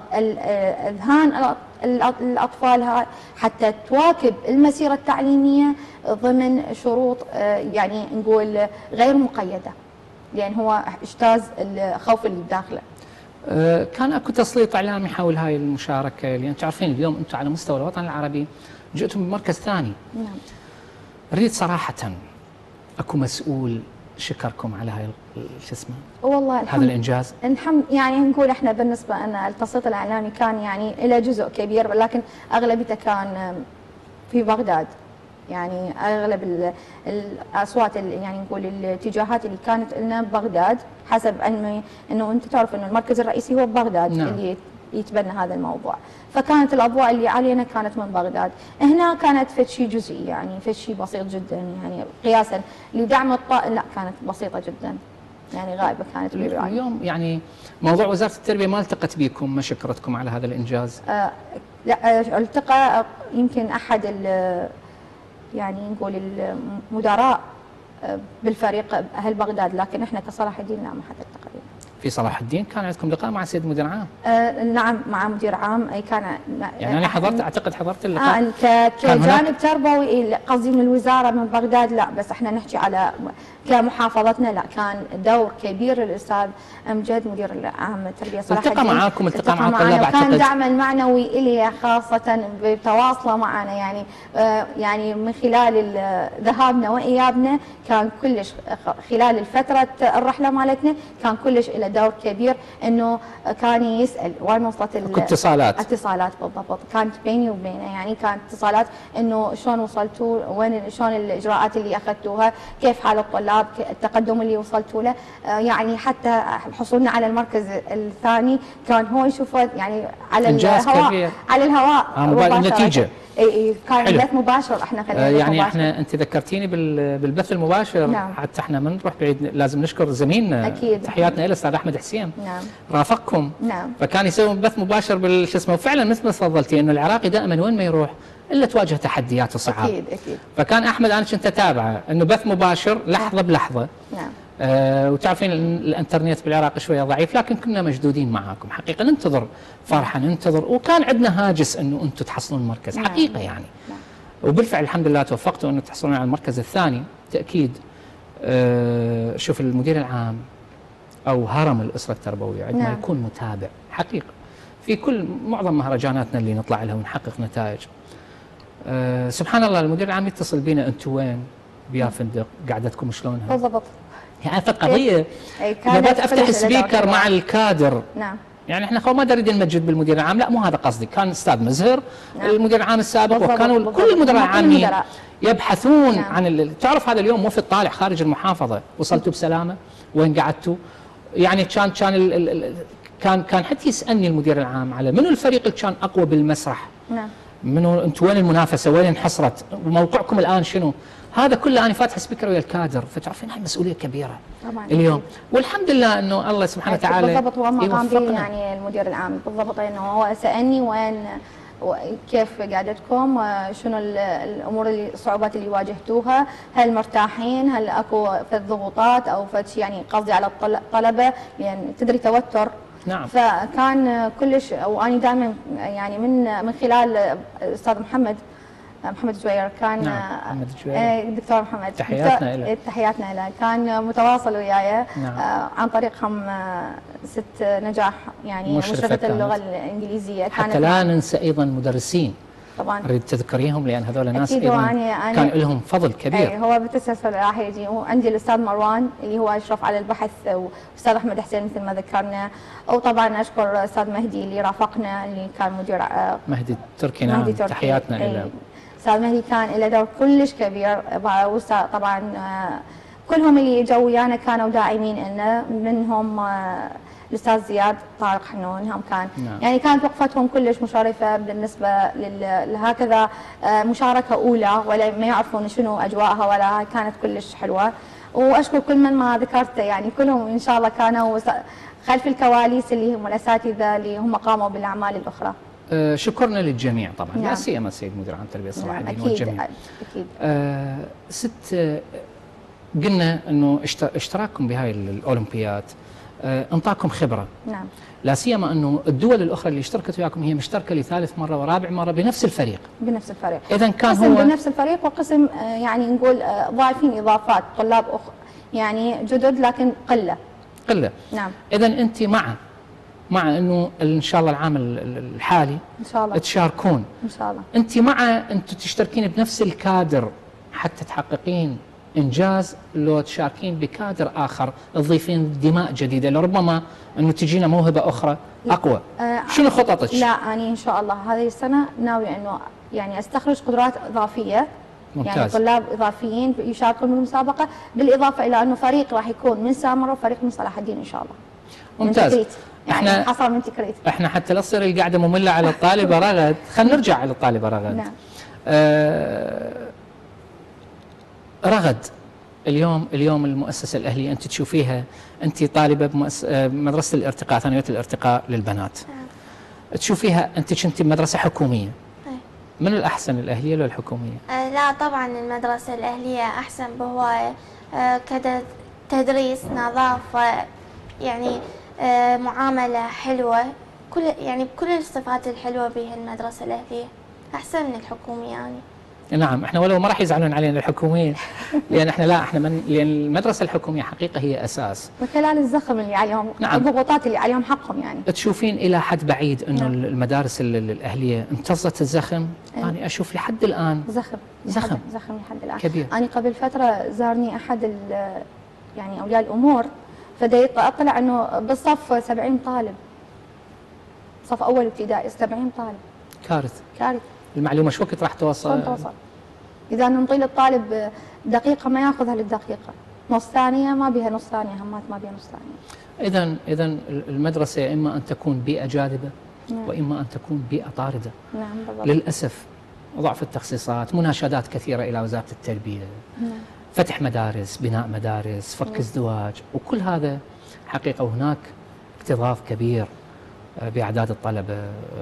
اذهان الاطفال هاي حتى تواكب المسيره التعليميه ضمن شروط يعني نقول غير مقيده، لان هو اجتاز الخوف اللي بداخله. كان اكو تسليط اعلامي حول هاي المشاركه، لان يعني تعرفين اليوم انتم على مستوى الوطن العربي جئتم بمركز ثاني. نعم. اريد صراحه اكو مسؤول شكركم على هاي شو اسمه؟ والله هذا الانجاز. الحمد يعني نقول احنا بالنسبه لنا التسليط الاعلامي كان يعني له جزء كبير، لكن اغلبيته كان في بغداد. يعني اغلب الاصوات يعني نقول الاتجاهات اللي كانت لنا ببغداد، حسب علمي انه انت تعرف انه المركز الرئيسي هو ببغداد. نعم. اللي يتبنى هذا الموضوع، فكانت الاضواء اللي علينا كانت من بغداد. هنا كانت فد شيء جزئي، يعني فد شيء بسيط جدا، يعني قياسا لدعم الطائل لا كانت بسيطه جدا، يعني غائبه كانت بالرعاية. اليوم يعني موضوع وزاره التربيه ما التقت بكم، ما شكرتكم على هذا الانجاز؟ آه لا التقى يمكن احد يعني نقول المدراء بالفريق اهل بغداد، لكن احنا كصلاح الدين لا ما حد التقى. في صلاح الدين كان عندكم لقاء مع السيد مدير عام؟ آه نعم مع مدير عام. اي كان يعني انا حضرت اعتقد حضرت اللقاء. آه كجانب تربوي قصدي من الوزاره من بغداد لا، بس احنا نحكي على كمحافظتنا لا، كان دور كبير للاستاذ امجد مدير العام التربيه صلاح الدين. التقى معاكم التقى مع الطلاب اعتقد. كان دعما معنوي الي خاصه بتواصله معنا، يعني آه يعني من خلال ذهابنا وايابنا كان كلش خلال الفتره الرحله مالتنا كان كلش له دور كبير، انه كان يسال وين وصلت اتصالات اتصالات بالضبط كانت بيني وبينه، يعني كانت اتصالات انه شلون وصلتوا، وين شلون الاجراءات اللي اخذتوها، كيف حال الطلاب، التقدم اللي وصلتوا له. آه يعني حتى حصولنا على المركز الثاني كان هو يشوفه يعني على الهواء كبير. على الهواء آه النتيجه اي كان بث مباشر. احنا خلينا آه يعني مباشر. احنا انت ذكرتيني بالبث المباشر. نعم. حتى احنا ما نروح بعيد لازم نشكر زميلنا اكيد تحياتنا له الاستاذ احمد حسين. نعم. رافقكم. نعم. فكان يسوي بث مباشر بالشو اسمه، وفعلا مثل ما تفضلتي انه العراقي دائما وين ما يروح الا تواجه تحديات وصعاب. اكيد اكيد. فكان احمد انا كنت اتابعه انه بث مباشر لحظه بلحظه. نعم. آه وتعرفين الانترنت بالعراق شويه ضعيف، لكن كنا مشدودين معاكم حقيقه، ننتظر فرحه ننتظر، وكان عندنا هاجس انه انتم تحصلون المركز. نعم. حقيقه يعني. نعم. وبالفعل الحمد لله توفقتوا انه تحصلون على المركز الثاني. تاكيد آه شوف المدير العام او هرم الاسره التربويه عندما نعم. يكون متابع حقيقه في كل معظم مهرجاناتنا اللي نطلع لها ونحقق نتائج. آه سبحان الله المدير العام يتصل بينا انتم وين؟ بيا فندق، قعدتكم شلونها؟ بالضبط. يعني قضيه بدات افتح سبيكر مع الكادر. نعم. يعني احنا ما نريد نمجد بالمدير العام، لا مو هذا قصدي، كان استاذ مزهر. نعم. المدير العام السابق بالضبط. وكانوا بالضبط. كل المدراء العامين يبحثون. نعم. عن ال... تعرف هذا اليوم مو في الطالع خارج المحافظه، وصلتوا بسلامه؟ وين قعدتوا؟ يعني كان كان ال... ال... كان كان حتى يسالني المدير العام على منو الفريق اللي كان اقوى بالمسرح. نعم. منو انتم وين المنافسه؟ وين انحصرت؟ وموقعكم الان شنو؟ هذا كله انا فاتح سبيكر ويا الكادر، فتعرفين هاي مسؤوليه كبيره طبعا اليوم. والحمد لله انه الله سبحانه وتعالى بالضبط هو ما قام به يعني المدير العام بالضبط، انه هو سالني وين كيف قعدتكم؟ شنو الامور اللي الصعوبات اللي واجهتوها؟ هل مرتاحين؟ هل اكو فد ضغوطات او فد شيء يعني قصدي على الطلبه يعني تدري توتر؟ نعم. فكان كلش وانا دائما يعني من من خلال الاستاذ محمد محمد جوير كان نعم. محمد جوير الدكتور محمد تحياتنا له تحياتنا له كان متواصل وياي. نعم. عن طريقهم ست نجاح يعني مشرفة اللغة الإنجليزية. حتى لا ننسى أيضا مدرسين طبعا أريد تذكريهم لأن هذول ناس أيضا كان لهم فضل كبير. أي هو بالتسلسل راح يجي. وعندي الأستاذ مروان اللي هو أشرف على البحث، وأستاذ أحمد حسين مثل ما ذكرنا، وطبعا أشكر أستاذ مهدي اللي رافقنا اللي كان مدير مهدي التركي. نعم تحياتنا له. أستاذ مهدي كان له دور كلش كبير. طبعا كلهم اللي اجوا ويانا كانوا داعمين لنا، منهم الاستاذ زياد طارق حنون هم كان نعم. يعني كانت وقفتهم كلش مشرفه بالنسبه لهكذا مشاركه اولى ولا ما يعرفون شنو اجواءها ولا كانت كلش حلوه. واشكر كل من ما ذكرته يعني كلهم ان شاء الله كانوا خلف الكواليس اللي هم الاساتذه اللي هم قاموا بالاعمال الاخرى. أه شكرنا للجميع طبعا. نعم. لا سيما السيد مدير عام التربيه صلاح الدين أكيد والجميع. اكيد. أه ست قلنا انه اشتراككم بهاي الاولمبياد أه انطاكم خبره. نعم. لا سيما انه الدول الاخرى اللي اشتركت وياكم هي مشتركه لثالث مره ورابع مره بنفس الفريق. بنفس الفريق. اذا كان قسم هو بنفس الفريق وقسم يعني نقول ضايفين اضافات طلاب أخ يعني جدد لكن قله. قله. نعم. اذا انت مع مع انه ان شاء الله العام الحالي ان شاء الله تشاركون ان شاء الله. انت مع انت تشتركين بنفس الكادر حتى تحققين انجاز، لو تشاركين بكادر اخر تضيفين دماء جديده لربما انه تجينا موهبه اخرى اقوى؟ آه شنو خططك؟ لا انا ان شاء الله هذه السنه ناويه انه يعني استخرج قدرات اضافيه. ممتاز. يعني طلاب اضافيين يشاركون بالمسابقه، بالاضافه الى انه فريق راح يكون من سامره وفريق من صلاح الدين ان شاء الله. ممتاز. يعني احنا حصل من تكريت. احنا حتى لا تصير القعده ممله على الطالبه رغد، خلينا نرجع على الطالبه رغد. نعم. آه رغد اليوم اليوم المؤسسه الاهليه انت تشوفيها، انت طالبه بمدرسه الارتقاء ثانويه الارتقاء للبنات. آه. تشوفيها انت كنت بمدرسه حكوميه. آه. من الاحسن الاهليه ولا الحكوميه؟ آه لا طبعا المدرسه الاهليه احسن بهوايه. آه كتدريس نظافه يعني آه معامله حلوه، كل يعني بكل الصفات الحلوه بها المدرسه الاهليه احسن من الحكوميه يعني. نعم احنا ولو ما راح يزعلون علينا الحكوميه لان احنا لا احنا من لان المدرسه الحكوميه حقيقه هي اساس. من خلال الزخم اللي عليهم، نعم. الضغوطات اللي عليهم حقهم يعني. تشوفين الى حد بعيد انه نعم. المدارس الاهليه امتصت الزخم؟ أيوة. انا اشوف لحد الان زخم زخم زخم لحد الان كبير. انا قبل فتره زارني احد يعني اولياء الامور فدا اطلع انه بالصف سبعين طالب، صف اول ابتدائي سبعين طالب. كارثه. كارثه. المعلومه شو وقت راح توصل؟ شلون توصل؟ اذا نطيل الطالب دقيقه ما ياخذها للدقيقه، نص ثانيه ما بيها نص ثانيه، همات ما بيها نص ثانيه. اذا اذا المدرسه اما ان تكون بيئه جاذبه نعم. واما ان تكون بيئه طارده. نعم بالضبط. للاسف ضعف التخصيصات، مناشدات كثيره الى وزاره التربيه. نعم. فتح مدارس، بناء مدارس، فك ازدواج، وكل هذا حقيقه وهناك اكتظاظ كبير باعداد الطلبه،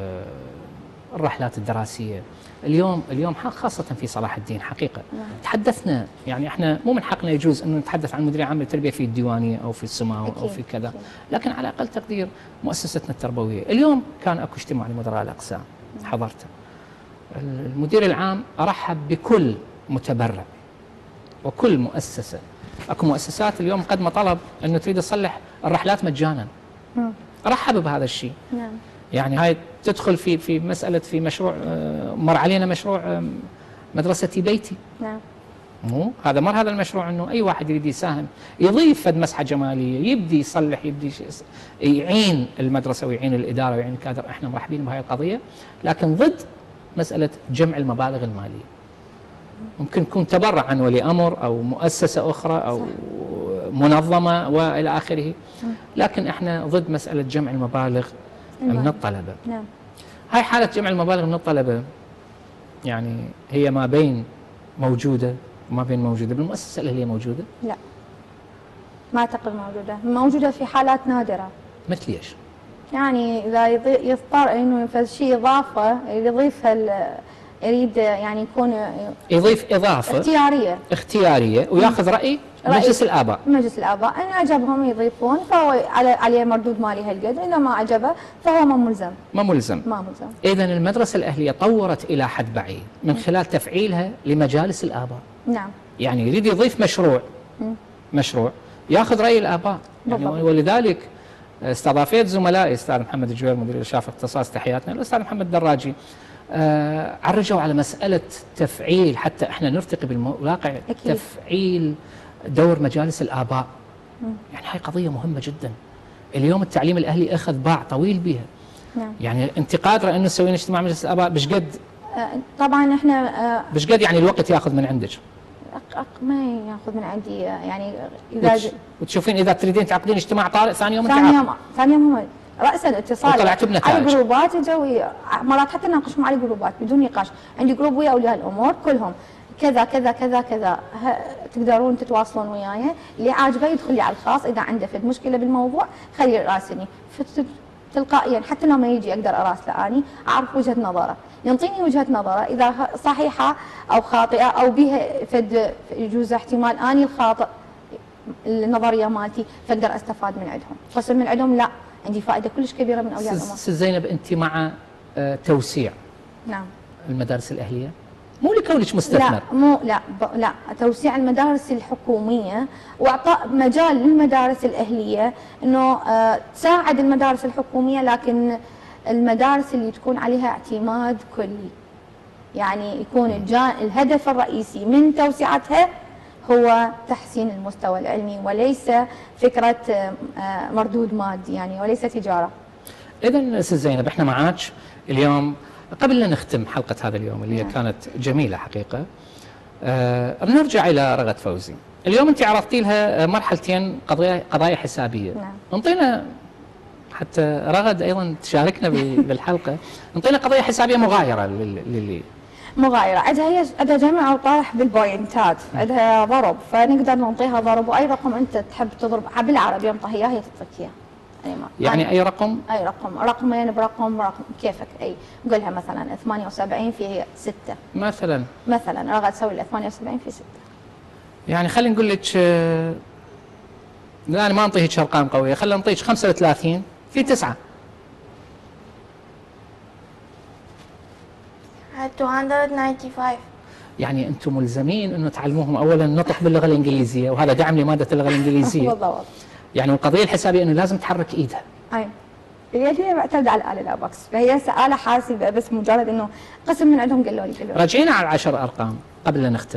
الرحلات الدراسيه. اليوم اليوم خاصه في صلاح الدين حقيقه. نعم. تحدثنا يعني احنا مو من حقنا يجوز انه نتحدث عن مديريه عامه للتربيه في الديوانيه او في السماو او في كذا، أكيد. لكن على اقل تقدير مؤسستنا التربويه. اليوم كان اكو اجتماع لمدراء الاقسام حضرته. المدير العام ارحب بكل متبرع وكل مؤسسه. اكو مؤسسات اليوم مقدمه طلب انه تريد تصلح الرحلات مجانا. مم. ارحب بهذا الشيء. نعم. يعني هاي تدخل في في مساله في مشروع مر علينا مشروع مدرستي بيتي. نعم. مو هذا مر هذا المشروع انه اي واحد يريد يساهم يضيف فد مسحه جماليه، يبدي يصلح، يبدي يعين المدرسه ويعين الاداره ويعين الكادر، احنا مرحبين بهاي القضيه، لكن ضد مساله جمع المبالغ الماليه. ممكن يكون تبرع عن ولي امر او مؤسسه اخرى او صح. منظمه والى اخره، لكن احنا ضد مساله جمع المبالغ من الطلبه. نعم. هاي حاله جمع المبالغ من الطلبه يعني هي ما بين موجوده وما بين موجوده، بالمؤسسه الاهليه موجوده؟ لا. ما اعتقد موجوده، موجوده في حالات نادره. مثل ايش؟ يعني اذا يضي- يضطر انه في شيء اضافه يضيفها ال- يريد يعني يكون يضيف اضافه اختياريه اختياريه وياخذ راي رأي مجلس الاباء. مجلس الاباء، ان عجبهم يضيفون فهو على عليه مردود مالي هالقد، اذا ما عجبه فهو ما ملزم. ما ملزم. ما ملزم. اذا المدرسه الاهليه طورت الى حد بعيد من خلال تفعيلها لمجالس الاباء. نعم. يعني يريد يضيف مشروع مم. مشروع ياخذ راي الاباء يعني. بالضبط. ولذلك استضافيت زملائي الاستاذ محمد الجوير مدير الاشراف اختصاص تحياتنا، الاستاذ محمد دراجي، آه عرجوا على مساله تفعيل، حتى احنا نرتقي بالواقع أكيد. تفعيل دور مجالس الاباء. مم. يعني هاي قضيه مهمه جدا. اليوم التعليم الاهلي اخذ باع طويل بها. نعم. يعني انت قادره انه تسوين اجتماع مجلس الاباء بش قد آه، طبعا احنا آه، بش قد يعني الوقت ياخذ من عندك؟ أق- أق- ما ياخذ من عندي آه، يعني اذا وتش وتشوفين اذا تريدين تعقدين اجتماع طارئ ثاني يوم ثاني انت يوم ثاني يوم هم راسا اتصال وطلعتوا بنتائج. على جروبات يجوا ي- مرات حتى ناقشهم على جروبات بدون نقاش، عندي جروب ويا اولياء الامور كلهم كذا كذا كذا كذا، ه- تقدرون تتواصلون وياي، اللي عاجبه يدخل لي على الخاص، اذا عنده فد مشكله بالموضوع خليه يراسلني فت- تلقائيا حتى لو ما يجي اقدر اراسله اني اعرف وجهه نظره، ينطيني وجهه نظره اذا ه- صحيحه او خاطئه او بها فد يجوز احتمال اني الخاطئ النظريه مالتي فاقدر استفاد من عندهم، قسم من عندهم لا عندي فائده كلش كبيره من اولياء الامور. ست زينب، انت مع آه، توسيع نعم. المدارس الاهليه؟ مو لكونك مستثمر. لا مو لا ب- لا توسيع المدارس الحكوميه واعطاء مجال للمدارس الاهليه انه آه تساعد المدارس الحكوميه، لكن المدارس اللي تكون عليها اعتماد كلي، يعني يكون الجا الهدف الرئيسي من توسعتها هو تحسين المستوى العلمي وليس فكره آه آه مردود مادي يعني، وليس تجاره. اذا ست زينب احنا معاك اليوم. قبل لا نختم حلقه هذا اليوم اللي هي كانت جميله حقيقه، آه بنرجع الى رغد فوزي. اليوم انت عرضتي لها مرحلتين قضايا قضايا حسابيه. نعم. انطينا حتى رغد ايضا تشاركنا بال- بالحلقه، انطينا قضيه حسابيه مغايره لل- للي مغايرة، عندها هي عندها جمع وطرح بالبوينتات، عندها ضرب، فنقدر نعطيها ضرب، واي رقم انت تحب تضرب بالعربي انطيها اياه هي تعطيك اياه. يعني, ما- يعني اي رقم. اي رقم، رقمين برقم رقم كيفك، اي قولها مثلا ثمانية وسبعين في ستة مثلا مثلا، رغد تسوي له ثمانية وسبعين في ستة. يعني خلينا نقول لك آه، لا انا ما انطيك ارقام قويه، خلينا نعطيك خمسة وثلاثين في تسعة. مئتين وخمسة وتسعين. يعني انتم ملزمين انه تعلموهم اولا النطق باللغه الانجليزيه، وهذا دعم لماده اللغه الانجليزيه. بالضبط. يعني القضيه الحسابيه انه لازم تحرك ايدها. اي هي هي معتمدة على الآلة الأباكس، فهي آلة حاسبة، بس مجرد انه قسم من عندهم قالوا لي قالوا لي. راجعينا على العشر ارقام قبل لا نختم.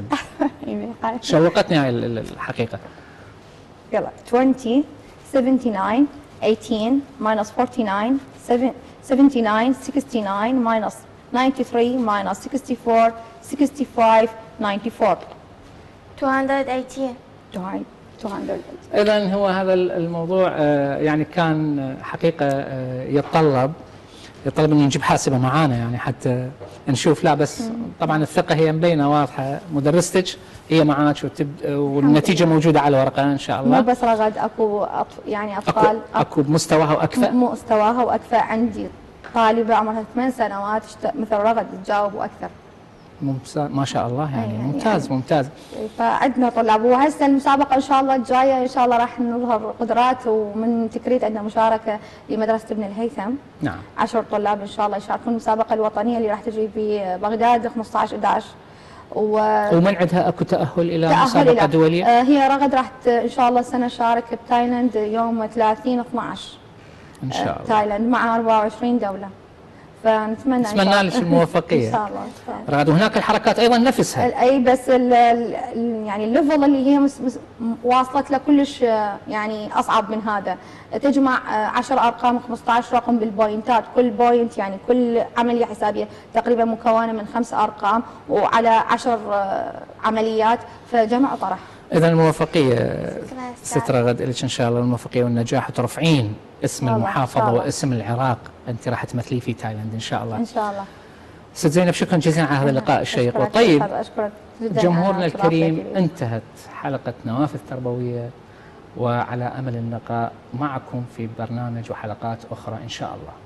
شوقتني هاي ال- ال- الحقيقه. يلا عشرين سبعة وسبعين ثمانية عشر minus forty-nine seven- seventy-nine sixty-nine minus ninety-three minus sixty-four sixty-five ninety-four. مئتين وثمانية. two hundred. اذا هو هذا ال- الموضوع آه، يعني كان آه، حقيقه آه، يتطلب يتطلب ان نجيب حاسبه معانا يعني حتى نشوف. لا بس طبعا الثقه هي مبينه واضحه، مدرستك هي معاك وتب- والنتيجه موجوده على ورقه ان شاء مو الله. بس رغد، اكو أطف يعني اكو اطفال اكو بمستواها واكفأ. مو مستواها واكفى، عندي طالبه عمرها ثمان سنوات اشت- مثل رغد تجاوب واكثر. ممتاز ما شاء الله يعني يعني- ممتاز يعني. ممتاز. فعندنا طلاب، وهسه المسابقه ان شاء الله الجايه ان شاء الله راح نظهر قدرات، ومن تكريت عندنا مشاركه لمدرسه ابن الهيثم. نعم. عشر طلاب ان شاء الله يشاركون المسابقه الوطنيه اللي راح تجي ببغداد خمسة عشر إحدى عشر. و ومن عندها اكو تاهل الى تأهل مسابقه إلى- دوليه؟ آه، هي رغد راح ت- ان شاء الله السنه تشارك بتايلاند يوم ثلاثين اثني عشر. ان شاء الله. تايلاند مع أربعة وعشرين دوله. فنتمنى إن شاء نتمنى الله. لك الموفقيه. ان شاء الله. إن شاء الله. رغد وهناك الحركات ايضا نفسها. اي بس ال ال يعني الليفل اللي هي مس مس واصلت له كلش آه، يعني اصعب من هذا، تجمع آه، عشر ارقام خمسة عشر رقم بالبوينتات، كل بوينت يعني كل عمليه حسابيه تقريبا مكونه من خمس ارقام وعلى عشر آه، عمليات، فجمع وطرح. اذا الموفقيه شكراً أستاذ. ست رغد لك ان شاء الله الموفقيه والنجاح، وترفعين اسم الله، إن المحافظه شاء الله. واسم العراق. انت راح تمثليه في تايلاند ان شاء الله. ان شاء الله. ست زينب شكرا جزيلا على هذا اللقاء الشيق أشكرك والطيب. أستاذ، اشكرك جدا جمهورنا على الكريم، استضافتي لي. انتهت حلقه نوافذ تربويه وعلى أمل اللقاء معكم في برنامج وحلقات أخرى إن شاء الله.